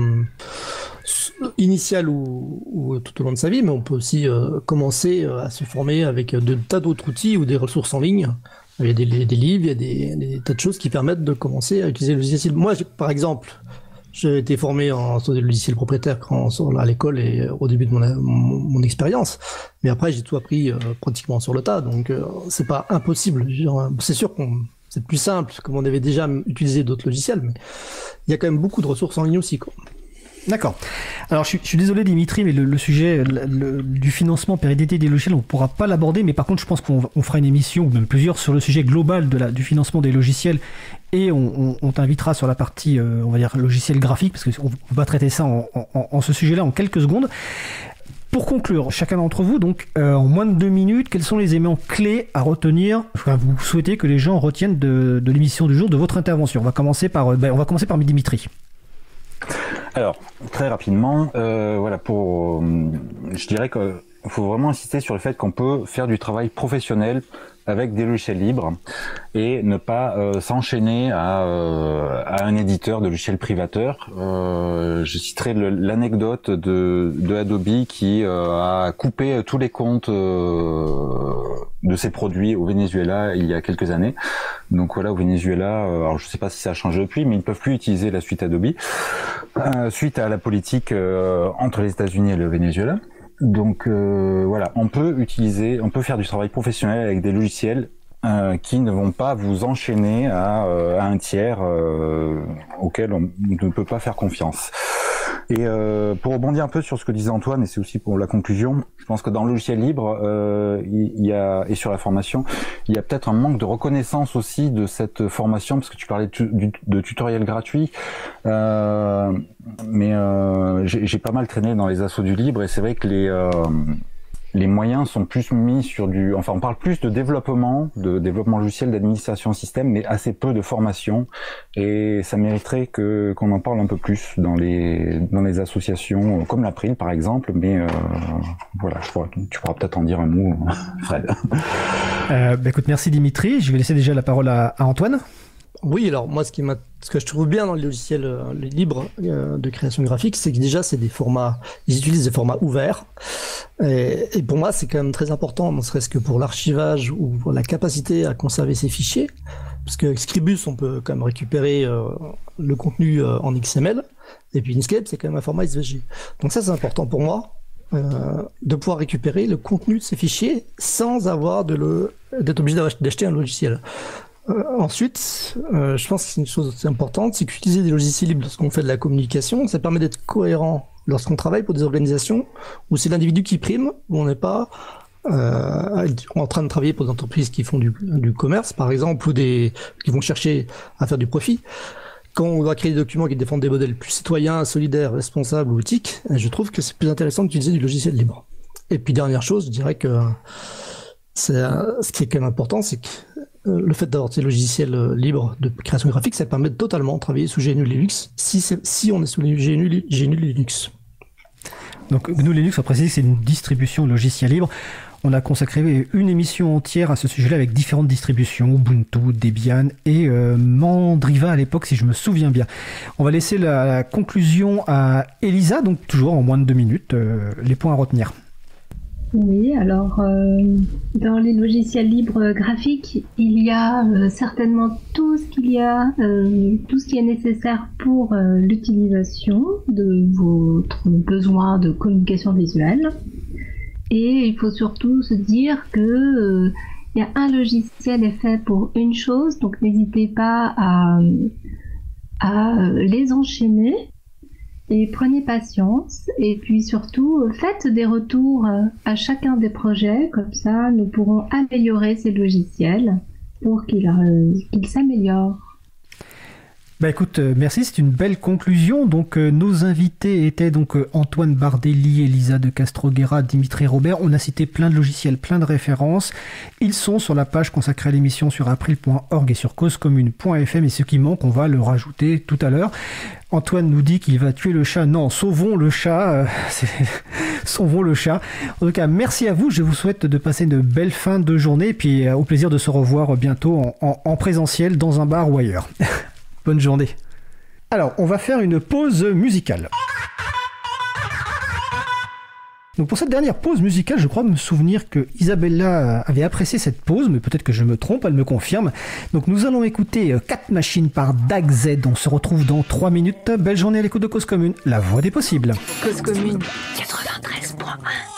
initial ou tout au long de sa vie, mais on peut aussi commencer à se former avec de tas d'autres outils ou des ressources en ligne. Il y a des livres, il y a des tas de choses qui permettent de commencer à utiliser le logiciel. Moi, par exemple, j'ai été formé sur des logiciels propriétaires à l'école et au début de mon expérience, mais après j'ai tout appris pratiquement sur le tas, donc c'est pas impossible. C'est sûr c'est plus simple, comme on avait déjà utilisé d'autres logiciels, mais il y a quand même beaucoup de ressources en ligne aussi, quoi. D'accord. Alors je suis désolé Dimitri, mais le sujet du financement pérennité des logiciels, on ne pourra pas l'aborder, mais par contre je pense qu'on fera une émission, ou même plusieurs, sur le sujet global du financement des logiciels, et on t'invitera sur la partie, on va dire, logiciel graphique, parce qu'on va traiter ça en ce sujet-là en quelques secondes. Pour conclure, chacun d'entre vous, donc en moins de 2 minutes, quels sont les éléments clés à retenir, enfin, vous souhaitez que les gens retiennent de l'émission du jour, de votre intervention? On va commencer par Dimitri. Alors, très rapidement, voilà, je dirais qu'il faut vraiment insister sur le fait qu'on peut faire du travail professionnel avec des logiciels libres et ne pas s'enchaîner à un éditeur de logiciels privateurs. Je citerai l'anecdote de Adobe qui a coupé tous les comptes de ses produits au Venezuela il y a quelques années. Donc voilà, au Venezuela, alors je ne sais pas si ça a changé depuis, mais ils ne peuvent plus utiliser la suite Adobe suite à la politique entre les États-Unis et le Venezuela. Donc voilà, on peut faire du travail professionnel avec des logiciels qui ne vont pas vous enchaîner à un tiers auquel on ne peut pas faire confiance. Et pour rebondir un peu sur ce que disait Antoine, et c'est aussi pour la conclusion, je pense que dans le logiciel libre, et sur la formation, il y a peut-être un manque de reconnaissance aussi de cette formation, parce que tu parlais de tutoriels gratuits, mais j'ai pas mal traîné dans les assos du libre, et c'est vrai que les moyens sont plus mis sur on parle plus de développement logiciel, d'administration système, mais assez peu de formation, et ça mériterait qu'on en parle un peu plus dans les associations comme l'April par exemple, mais voilà, tu pourras peut-être en dire un mot, Fred. Écoute, merci Dimitri, je vais laisser déjà la parole à Antoine. Oui, alors moi, ce que je trouve bien dans les logiciels libres de création graphique, c'est que déjà, ils utilisent des formats ouverts. Et pour moi, c'est quand même très important, ne serait-ce que pour l'archivage ou pour la capacité à conserver ces fichiers. Parce que Scribus, on peut quand même récupérer le contenu en XML. Et puis Inkscape, c'est quand même un format SVG. Donc ça, c'est important pour moi. De pouvoir récupérer le contenu de ces fichiers sans avoir d'être obligé d'acheter un logiciel. Ensuite, je pense que c'est une chose assez importante, c'est qu'utiliser des logiciels libres lorsqu'on fait de la communication, ça permet d'être cohérent lorsqu'on travaille pour des organisations où c'est l'individu qui prime, où on n'est pas en train de travailler pour des entreprises qui font du commerce, par exemple, ou qui vont chercher à faire du profit. Quand on doit créer des documents qui défendent des modèles plus citoyens, solidaires, responsables ou éthiques, je trouve que c'est plus intéressant d'utiliser du logiciel libre. Et puis dernière chose, je dirais que ce qui est quand même important, c'est que le fait d'avoir ces logiciels libres de création graphique, ça permet de totalement travailler sous GNU Linux si on est sous GNU Linux. Donc GNU Linux, on précise que c'est une distribution logicielle libre. On a consacré une émission entière à ce sujet-là avec différentes distributions, Ubuntu, Debian et Mandriva à l'époque, si je me souviens bien. On va laisser la conclusion à Elisa, donc toujours en moins de 2 minutes, les points à retenir. Oui, alors dans les logiciels libres graphiques, il y a certainement tout ce qui est nécessaire pour l'utilisation de votre besoin de communication visuelle. Et il faut surtout se dire que il y a un logiciel est fait pour une chose, donc n'hésitez pas à les enchaîner et prenez patience. Et puis surtout, faites des retours à chacun des projets, comme ça nous pourrons améliorer ces logiciels pour qu'ils s'améliorent. Bah écoute, merci, c'est une belle conclusion. Donc nos invités étaient donc Antoine Bardelli, Elisa de Castroguera, Dimitri Robert. On a cité plein de logiciels, plein de références. Ils sont sur la page consacrée à l'émission sur april.org et sur causecommune.fm. Et ce qui manque, on va le rajouter tout à l'heure. Antoine nous dit qu'il va tuer le chat. Non, sauvons le chat. Sauvons le chat. En tout cas, merci à vous. Je vous souhaite de passer une belle fin de journée. Et puis au plaisir de se revoir bientôt en présentiel dans un bar ou ailleurs. Bonne journée. Alors, on va faire une pause musicale. Donc pour cette dernière pause musicale, je crois me souvenir que Isabella avait apprécié cette pause, mais peut-être que je me trompe, elle me confirme. Donc nous allons écouter Cat Machine par Dag Z. On se retrouve dans 3 minutes. Belle journée à l'écoute de Cause Commune, la voix des possibles. Cause Commune 93.1.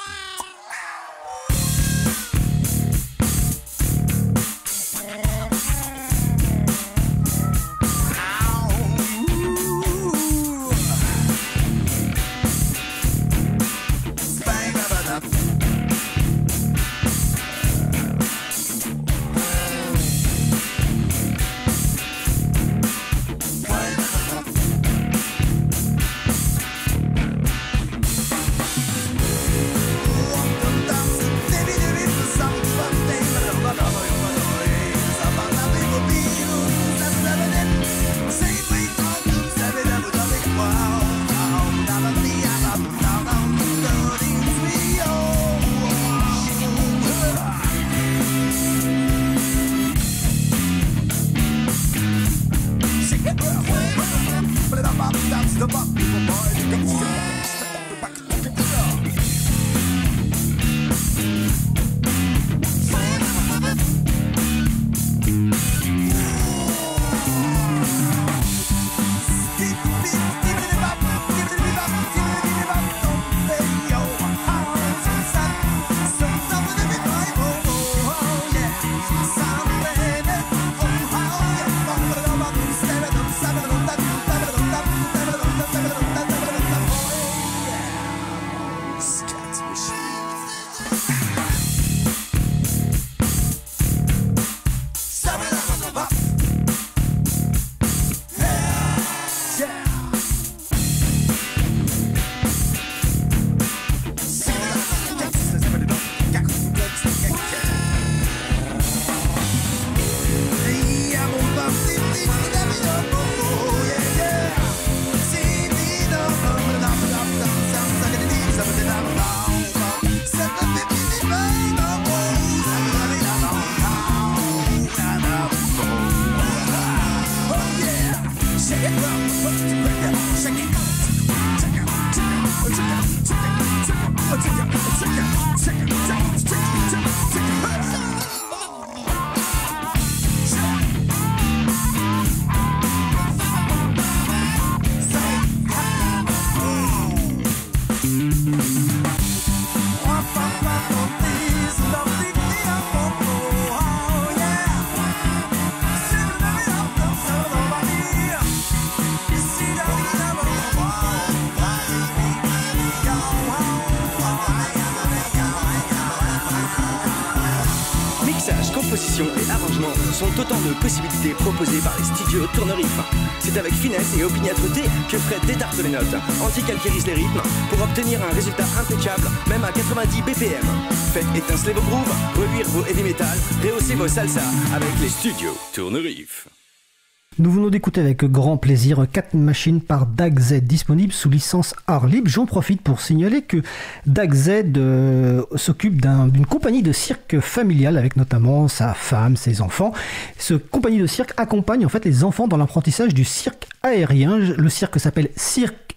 Composition et arrangement sont autant de possibilités proposées par les studios Tournerif. C'est avec finesse et opiniâtreté que Fred détarte les notes, anti-calquérise les rythmes pour obtenir un résultat impeccable, même à 90 BPM. Faites étinceler vos grooves, reluire vos heavy metal, rehaussez vos salsa avec les studios Tournerif. Nous venons d'écouter avec grand plaisir Cat Machine par Dag Z, disponible sous licence art libre. J'en profite pour signaler que Dag Z s'occupe d'une compagnie de cirque familiale avec notamment sa femme, ses enfants. Cette compagnie de cirque accompagne en fait les enfants dans l'apprentissage du cirque aérien. Le cirque s'appelle Cirque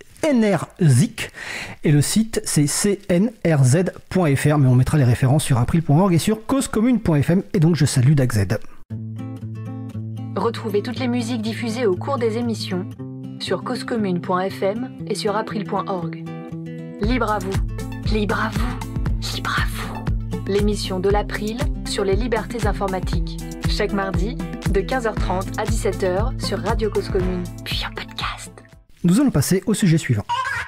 NRZIC et le site c'est cnrz.fr, mais on mettra les références sur april.org et sur causecommune.fm, et donc je salue Dag Z. Retrouvez toutes les musiques diffusées au cours des émissions sur causecommune.fm et sur april.org. Libre à vous, libre à vous, libre à vous. l'émission de l'April sur les libertés informatiques. Chaque mardi, de 15h30 à 17h sur Radio Cause Commune, puis en podcast. Nous allons passer au sujet suivant.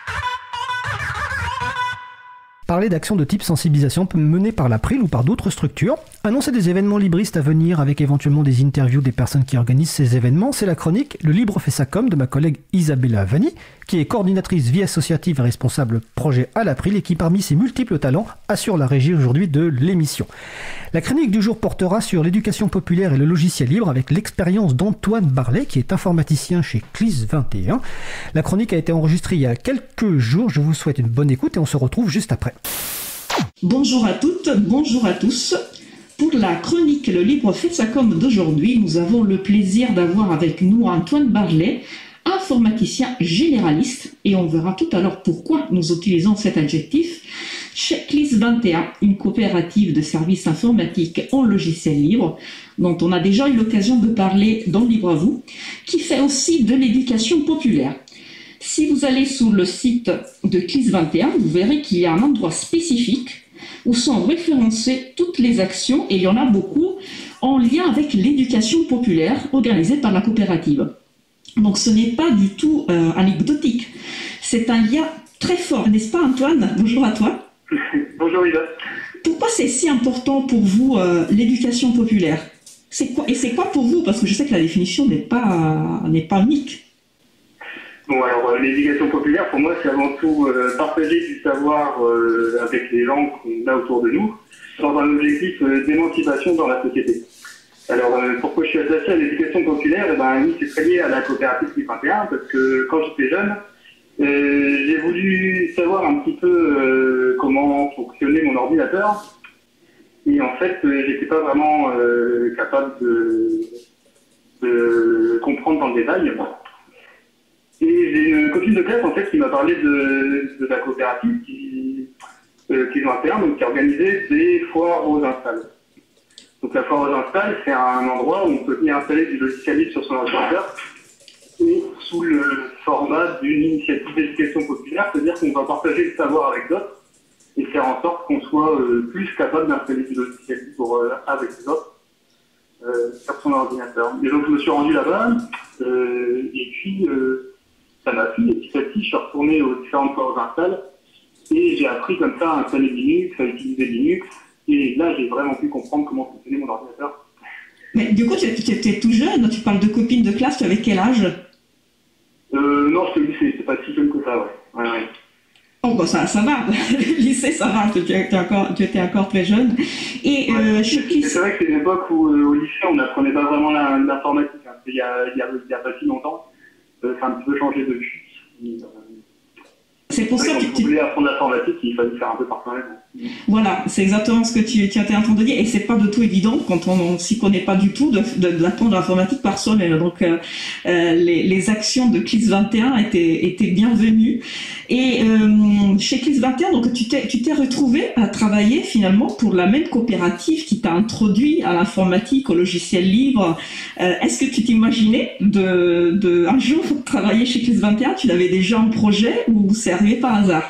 Parler d'actions de type sensibilisation menées par l'April ou par d'autres structures. Annoncer des événements libristes à venir avec éventuellement des interviews des personnes qui organisent ces événements, c'est la chronique Le Libre fait sa com de ma collègue Isabella Vanni, qui est coordinatrice vie associative et responsable projet à l'April et qui, parmi ses multiples talents, assure la régie aujourd'hui de l'émission. La chronique du jour portera sur l'éducation populaire et le logiciel libre avec l'expérience d'Antoine Barlet, qui est informaticien chez CLIS 21. La chronique a été enregistrée il y a quelques jours. Je vous souhaite une bonne écoute et on se retrouve juste après. Bonjour à toutes, bonjour à tous. Pour la chronique Le Libre fait sa com d'aujourd'hui, nous avons le plaisir d'avoir avec nous Antoine Barlet, informaticien généraliste, et on verra tout à l'heure pourquoi nous utilisons cet adjectif, chez CLIS 21, une coopérative de services informatiques en logiciel libre, dont on a déjà eu l'occasion de parler dans Libre à vous, qui fait aussi de l'éducation populaire. Si vous allez sur le site de CLIS 21, vous verrez qu'il y a un endroit spécifique où sont référencées toutes les actions, et il y en a beaucoup, en lien avec l'éducation populaire organisée par la coopérative. Donc ce n'est pas du tout anecdotique. C'est un lien très fort, n'est-ce pas Antoine? Bonjour à toi. Bonjour Ida. Pourquoi c'est si important pour vous l'éducation populaire? C'est quoi pour vous? Parce que je sais que la définition n'est pas unique. Bon, alors l'éducation populaire, pour moi, c'est avant tout partager du savoir avec les gens qu'on a autour de nous, dans un objectif d'émancipation dans la société. Alors, pourquoi je suis attaché à l'éducation populaire? Oui, c'est très lié à la coopérative CLIS 21, parce que quand j'étais jeune, j'ai voulu savoir un petit peu comment fonctionnait mon ordinateur, et en fait, j'étais pas vraiment capable de comprendre dans le détail. Et j'ai une copine de classe en fait qui m'a parlé de la coopérative qui ont donc qui organisait des foires aux installs. Donc la foire aux installs, c'est un endroit où on peut venir installer du logiciel libre sur son ordinateur et sous le format d'une initiative d'éducation populaire, c'est-à-dire qu'on va partager le savoir avec d'autres et faire en sorte qu'on soit plus capable d'installer du logiciel libre avec les autres sur son ordinateur. Et donc je me suis rendu là-bas et puis ça m'a plu, et petit à petit, je suis retourné aux différentes foires installs et j'ai appris comme ça à installer Linux, à utiliser Linux, et là, j'ai vraiment pu comprendre comment fonctionnait mon ordinateur. Mais du coup, tu étais tout jeune, tu parles de copine de classe, tu avais quel âge? Non, je te lycée, c'est pas si jeune que ça, ouais. Oh, bah ça va, le lycée, ça va, tu étais encore très jeune. Et c'est vrai que c'est une époque où, au lycée, on n'apprenait pas vraiment l'informatique, hein. Il y a pas si longtemps. Ça a un petit peu changé depuis. C'est pour ça que tu voulais apprendre l'informatique, il fallait faire un peu par soi-même. Voilà, c'est exactement ce que tu étais en train de dire, et c'est pas du tout évident quand on s'y connaît pas du tout d'apprendre l'informatique par soi-même. Donc les actions de CLIS 21 étaient bienvenues. Et chez CLIS 21, donc tu t'es retrouvé à travailler finalement pour la même coopérative qui t'a introduit à l'informatique, au logiciel libre. Est-ce que tu t'imaginais de un jour travailler chez CLIS 21? Tu l'avais déjà en projet ou c'est arrivé par hasard?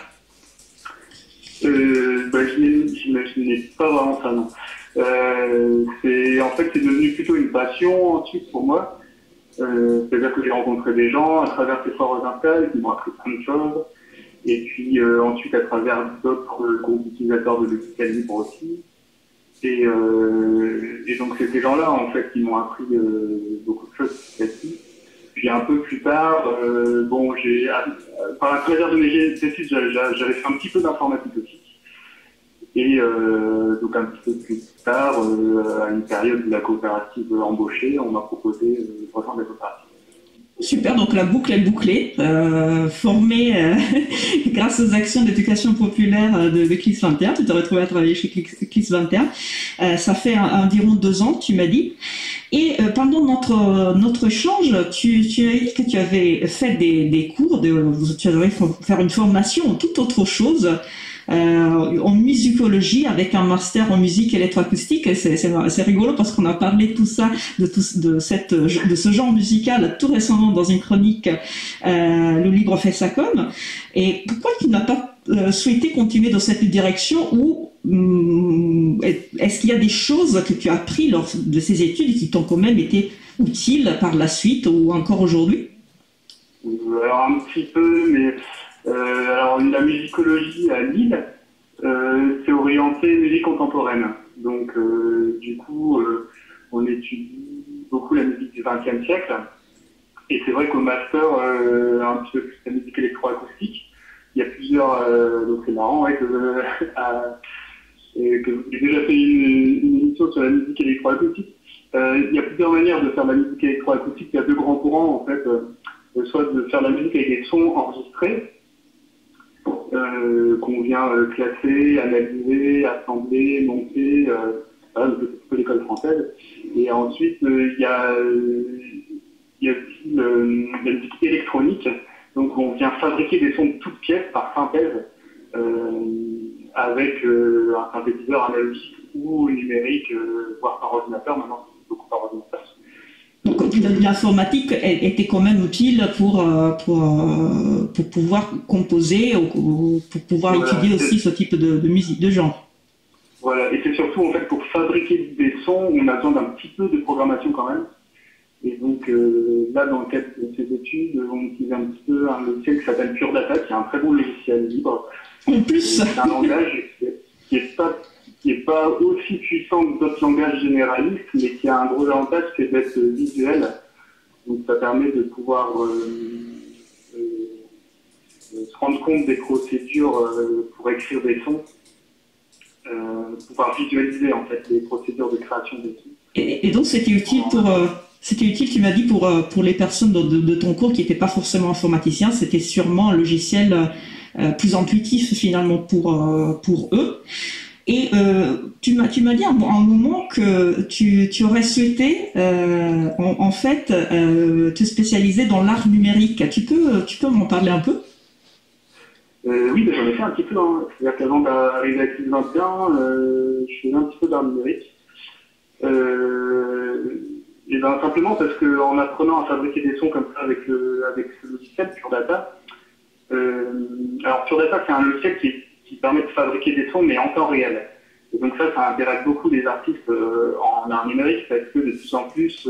Je n'imaginais pas vraiment ça, non. En fait, c'est devenu plutôt une passion ensuite pour moi. C'est-à-dire que j'ai rencontré des gens à travers ces foires aux installs qui m'ont appris plein de choses. Et puis ensuite à travers d'autres groupes d'utilisateurs de logiciels libres aussi. Et donc c'est ces gens-là en fait qui m'ont appris beaucoup de choses là-dessus. Puis un peu plus tard, par la travers de mes études, j'avais fait un petit peu d'informatique aussi. Et donc un petit peu plus tard, à une période où la coopérative embauchée, on m'a proposé de rejoindre la coopérative. Super, donc la boucle est bouclée, formée grâce aux actions d'éducation populaire de CLIS 21. Tu t'es retrouvé à travailler chez CLIS 21. Ça fait environ 2 ans, tu m'as dit. Et pendant notre échange, tu as dit que tu avais fait des cours, tu avais faire une formation en toute autre chose. En musicologie avec un master en musique électroacoustique. C'est rigolo parce qu'on a parlé de tout ça, de ce genre musical tout récemment dans une chronique Le Libre fait sa com. Et pourquoi tu n'as pas souhaité continuer dans cette direction où est-ce qu'il y a des choses que tu as appris lors de ces études et qui t'ont quand même été utiles par la suite ou encore aujourd'hui? Alors un petit peu, mais alors la musicologie à Lille, c'est orienté musique contemporaine. Donc du coup, on étudie beaucoup la musique du XXe siècle. Et c'est vrai qu'au master, un petit peu plus la musique électroacoustique, il y a plusieurs, donc c'est marrant, ouais, que j'ai déjà fait une émission sur la musique électroacoustique. Il y a plusieurs manières de faire la musique électroacoustique. Il y a deux grands courants, en fait, soit de faire la musique avec des sons enregistrés, qu'on vient classer, analyser, assembler, monter, voilà, donc c'est un peu l'école française. Et ensuite, il y a aussi la musique électronique. Donc on vient fabriquer des sons de toutes pièces par synthèse avec un synthétiseur analogique ou numérique, voire par ordinateur. Maintenant, c'est beaucoup par ordinateur. Donc l'informatique était quand même utile pour pouvoir composer ou pour pouvoir étudier aussi ce type de musique, de genre. Voilà, et c'est surtout en fait pour fabriquer des sons, on a besoin d'un petit peu de programmation quand même. Et donc là, dans le cadre de ces études, on utilise un petit peu un logiciel qui s'appelle Pure Data, qui est un très bon logiciel libre. En plus, c'est un langage qui est pas aussi puissant que d'autres langages généralistes, mais qui a un gros avantage, c'est d'être visuel. Donc ça permet de pouvoir se rendre compte des procédures pour écrire des sons, pouvoir visualiser en fait les procédures de création des sons. Et donc c'était utile tu m'as dit, pour les personnes de ton cours qui n'étaient pas forcément informaticiens, c'était sûrement un logiciel plus intuitif finalement pour eux. Et tu m'as dit à un moment que tu aurais souhaité en fait te spécialiser dans l'art numérique. Tu peux m'en parler un peu? Oui, j'en ai fait un petit peu. Hein. C'est-à-dire qu'avant d'arriver à CLIS 21, je faisais un petit peu d'art numérique. Et ben simplement parce qu'en apprenant à fabriquer des sons comme ça avec ce logiciel Pure Data, alors Pure Data c'est un logiciel qui permet de fabriquer des sons mais en temps réel. Et donc ça intéresse beaucoup les artistes en art numérique parce que de plus en plus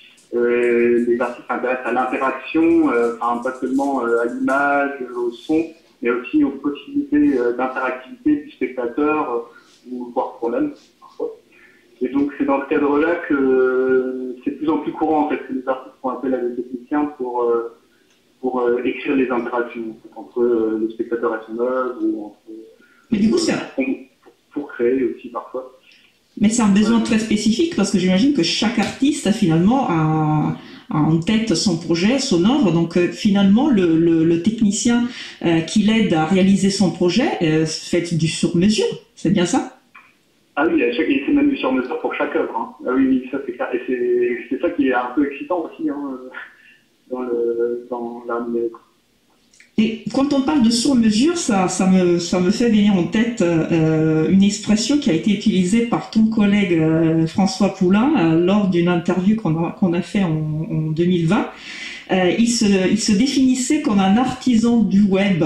les artistes s'intéressent à l'interaction, pas seulement à l'image, au son, mais aussi aux possibilités d'interactivité du spectateur ou voire pour l'homme. Et donc c'est dans ce cadre-là que c'est de plus en plus courant en fait que les artistes font appel à des techniciens pour écrire les interactions entre le spectateur et son œuvre ou entre. Mais du coup pour créer aussi parfois. Mais c'est un besoin très spécifique parce que j'imagine que chaque artiste finalement a en tête son projet, son œuvre. Donc finalement le technicien qui l'aide à réaliser son projet fait du sur-mesure. C'est bien ça? Ah oui, et c'est même du sur-mesure pour chaque œuvre. Hein. Ah oui, ça c'est clair. Et c'est ça qui est un peu excitant aussi dans l'art numérique. Et quand on parle de sur-mesure, ça me fait venir en tête une expression qui a été utilisée par ton collègue François Poulain lors d'une interview qu'on a fait en 2020. Il se définissait comme un artisan du web.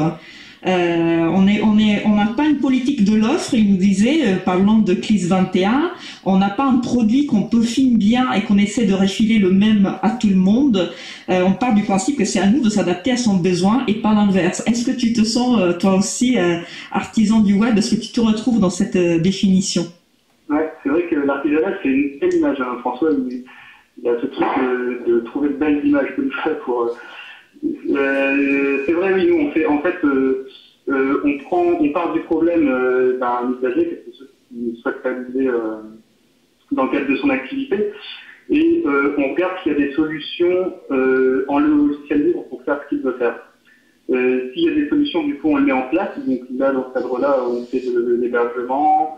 On n'a pas une politique de l'offre, il nous disait, parlant de CLIS 21, on n'a pas un produit qu'on peaufine bien et qu'on essaie de refiler le même à tout le monde. On part du principe que c'est à nous de s'adapter à son besoin et pas l'inverse. Est-ce que tu te sens, toi aussi, artisan du web? Est-ce que tu te retrouves dans cette définition? Ouais, c'est vrai que l'artisanat, c'est une belle image. Hein. François, il a ce truc de trouver de belles images comme ça pour... c'est vrai, oui, nous on fait, en fait, on part du problème d'un usager, quelque chose qui souhaite réaliser dans le cadre de son activité, et on regarde s'il y a des solutions en logiciel libre pour faire ce qu'il veut faire. S'il y a des solutions, du coup, on le met en place. Donc là, dans ce cadre-là, on fait de l'hébergement,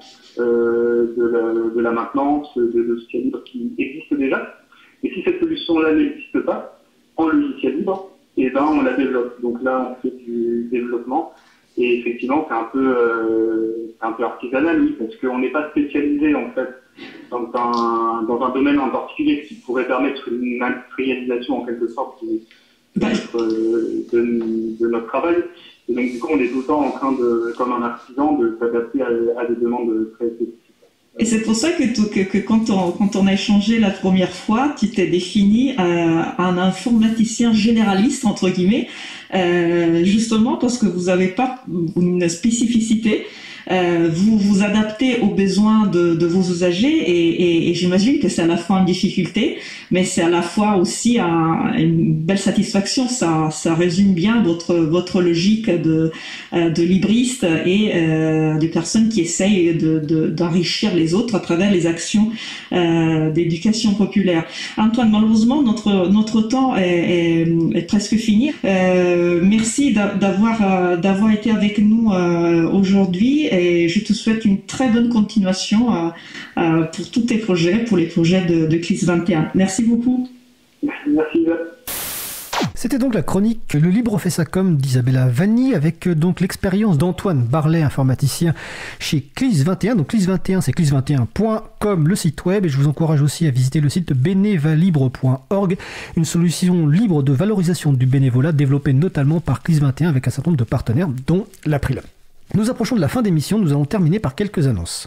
de la maintenance, de logiciels libres qui existent déjà. Et si cette solution-là n'existe pas, en logiciel libre, et ben on la développe. Donc là, on fait du développement. Et effectivement, c'est un peu artisanal, oui, parce qu'on n'est pas spécialisé en fait dans un domaine en particulier qui pourrait permettre une industrialisation en quelque sorte de notre travail. Et donc, du coup, on est tout le temps en train comme un artisan, de s'adapter à des demandes très spécifiques. Et c'est pour ça que quand on a échangé la première fois, tu t'es défini un informaticien généraliste, entre guillemets, justement parce que vous n'avez pas une spécificité. Vous vous adaptez aux besoins de vos usagers et j'imagine que c'est à la fois une difficulté, mais c'est à la fois aussi une belle satisfaction. Ça résume bien votre logique de libriste et de personnes qui essayent d'enrichir les autres à travers les actions d'éducation populaire. Antoine, malheureusement notre temps est presque fini. Merci d'avoir été avec nous aujourd'hui. Et je te souhaite une très bonne continuation pour tous tes projets, pour les projets de CLIS 21. Merci beaucoup. Merci. C'était donc la chronique Le Libre fait sa com d'Isabella Vanni avec donc l'expérience d'Antoine Barlet, informaticien chez CLIS 21. Donc CLIS 21, c'est clis21.com, le site web, et je vous encourage aussi à visiter le site benevalibre.org, une solution libre de valorisation du bénévolat développée notamment par CLIS 21 avec un certain nombre de partenaires dont l'April. Nous approchons de la fin d'émission, nous allons terminer par quelques annonces.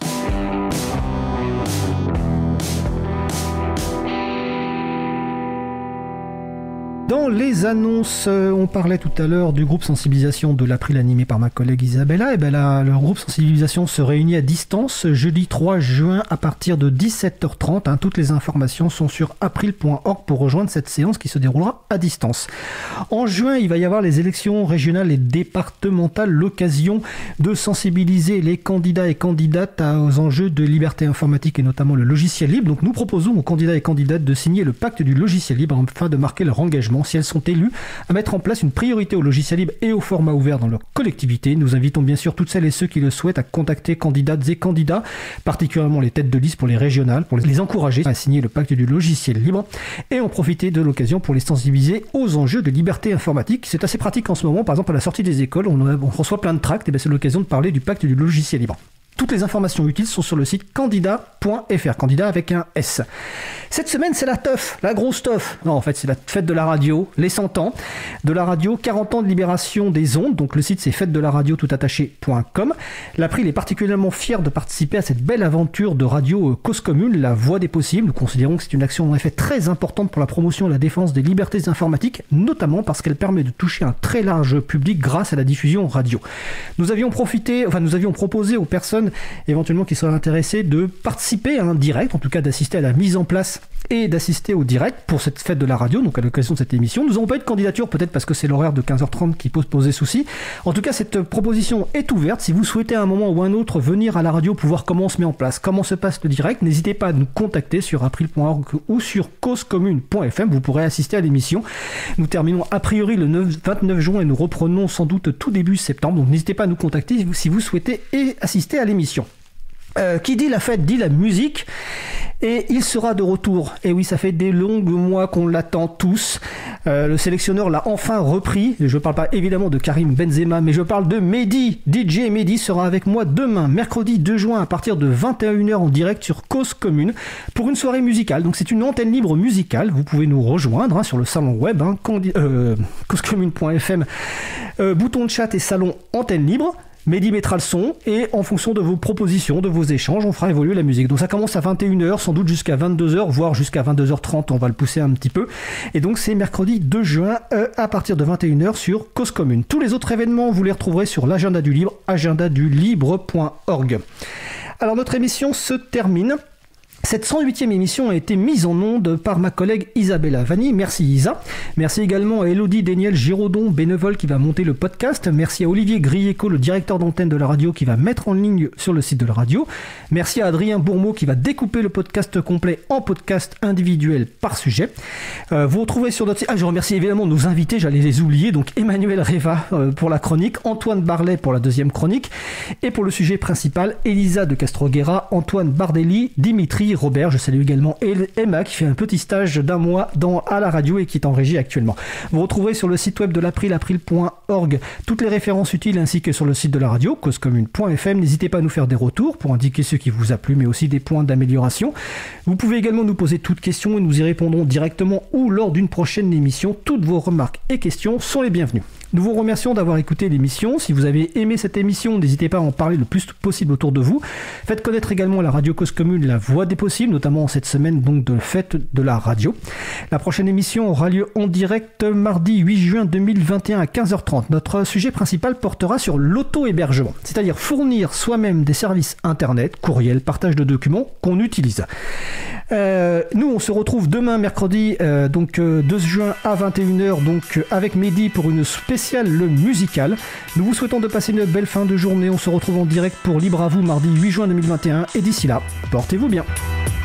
Dans les annonces, on parlait tout à l'heure du groupe sensibilisation de l'April animé par ma collègue Isabella. Et ben là, le groupe sensibilisation se réunit à distance jeudi 3 juin à partir de 17h30. Toutes les informations sont sur april.org pour rejoindre cette séance qui se déroulera à distance. En juin, il va y avoir les élections régionales et départementales, l'occasion de sensibiliser les candidats et candidates aux enjeux de liberté informatique et notamment le logiciel libre. Donc nous proposons aux candidats et candidates de signer le pacte du logiciel libre afin de marquer leur engagement si elles sont élues à mettre en place une priorité au logiciel libre et au format ouvert dans leur collectivité. Nous invitons bien sûr toutes celles et ceux qui le souhaitent à contacter candidates et candidats, particulièrement les têtes de liste pour les régionales, pour les encourager à signer le pacte du logiciel libre et en profiter de l'occasion pour les sensibiliser aux enjeux de liberté informatique. C'est assez pratique en ce moment, par exemple à la sortie des écoles, on reçoit plein de tracts, et bien c'est l'occasion de parler du pacte du logiciel libre. Toutes les informations utiles sont sur le site candidat.fr, candidat avec un S. Cette semaine, c'est la teuf, la grosse teuf. Non, en fait, c'est la fête de la radio, les 100 ans de la radio, 40 ans de libération des ondes. Donc le site, c'est fête-de-la-radio-tout-attaché.com. L'April est particulièrement fier de participer à cette belle aventure de radio cause commune, la voix des possibles. Nous considérons que c'est une action en effet très importante pour la promotion et la défense des libertés informatiques, notamment parce qu'elle permet de toucher un très large public grâce à la diffusion radio. Nous avions proposé aux personnes éventuellement qui seraient intéressés de participer à un direct, en tout cas d'assister à la mise en place et d'assister au direct pour cette fête de la radio, donc à l'occasion de cette émission. Nous n'avons pas eu de candidature, peut-être parce que c'est l'horaire de 15h30 qui peut poser souci. En tout cas, cette proposition est ouverte. Si vous souhaitez à un moment ou un autre venir à la radio pour voir comment on se met en place, comment se passe le direct, n'hésitez pas à nous contacter sur april.org ou sur causecommune.fm. Vous pourrez assister à l'émission. Nous terminons a priori le 29 juin et nous reprenons sans doute tout début septembre. Donc n'hésitez pas à nous contacter si vous souhaitez assister à l'émission. Qui dit la fête dit la musique, et il sera de retour. Et oui, ça fait des longs mois qu'on l'attend tous. Le sélectionneur l'a enfin repris. Je ne parle pas évidemment de Karim Benzema, mais je parle de Mehdi. DJ Mehdi sera avec moi demain, mercredi 2 juin, à partir de 21h en direct sur Cause Commune, pour une soirée musicale. Donc c'est une antenne libre musicale. Vous pouvez nous rejoindre sur le salon web, causecommune.fm, bouton de chat et salon antenne libre. Mehdi mettra le son et en fonction de vos propositions, de vos échanges, on fera évoluer la musique. Donc ça commence à 21h, sans doute jusqu'à 22h, voire jusqu'à 22h30, on va le pousser un petit peu. Et donc c'est mercredi 2 juin à partir de 21h sur Cause Commune. Tous les autres événements, vous les retrouverez sur l'agenda du libre, agendadulibre.org. Alors notre émission se termine. Cette 108e émission a été mise en onde par ma collègue Isabella Vanni. Merci Isa. Merci également à Elodie Déniel Giraudon, bénévole qui va monter le podcast. Merci à Olivier Grieco, le directeur d'antenne de la radio qui va mettre en ligne sur le site de la radio. Merci à Adrien Bourmeau qui va découper le podcast complet en podcast individuel par sujet. Vous retrouvez sur notre site... je remercie évidemment nos invités, j'allais les oublier. Donc Emmanuel Reva pour la chronique, Antoine Barlet pour la deuxième chronique. Et pour le sujet principal, Elisa de Castroguera, Antoine Bardelli, Dimitri, Robert. Je salue également Emma qui fait un petit stage d'un mois à la radio et qui est en régie actuellement. Vous retrouverez sur le site web de l'April, april.org, toutes les références utiles ainsi que sur le site de la radio, causecommune.fm. N'hésitez pas à nous faire des retours pour indiquer ce qui vous a plu mais aussi des points d'amélioration. Vous pouvez également nous poser toutes questions et nous y répondrons directement ou lors d'une prochaine émission. Toutes vos remarques et questions sont les bienvenues. Nous vous remercions d'avoir écouté l'émission. Si vous avez aimé cette émission, n'hésitez pas à en parler le plus possible autour de vous. Faites connaître également la radio Cause Commune, la voix des possibles, notamment cette semaine donc de fête de la radio. La prochaine émission aura lieu en direct mardi 8 juin 2021 à 15h30. Notre sujet principal portera sur l'auto-hébergement, c'est-à-dire fournir soi-même des services internet, courriel, partage de documents qu'on utilise. Nous, on se retrouve demain mercredi 2 juin à 21h donc avec Mehdi pour une spéciale musicale. Nous vous souhaitons de passer une belle fin de journée. On se retrouve en direct pour Libre à vous mardi 8 juin 2021 et d'ici là, portez-vous bien.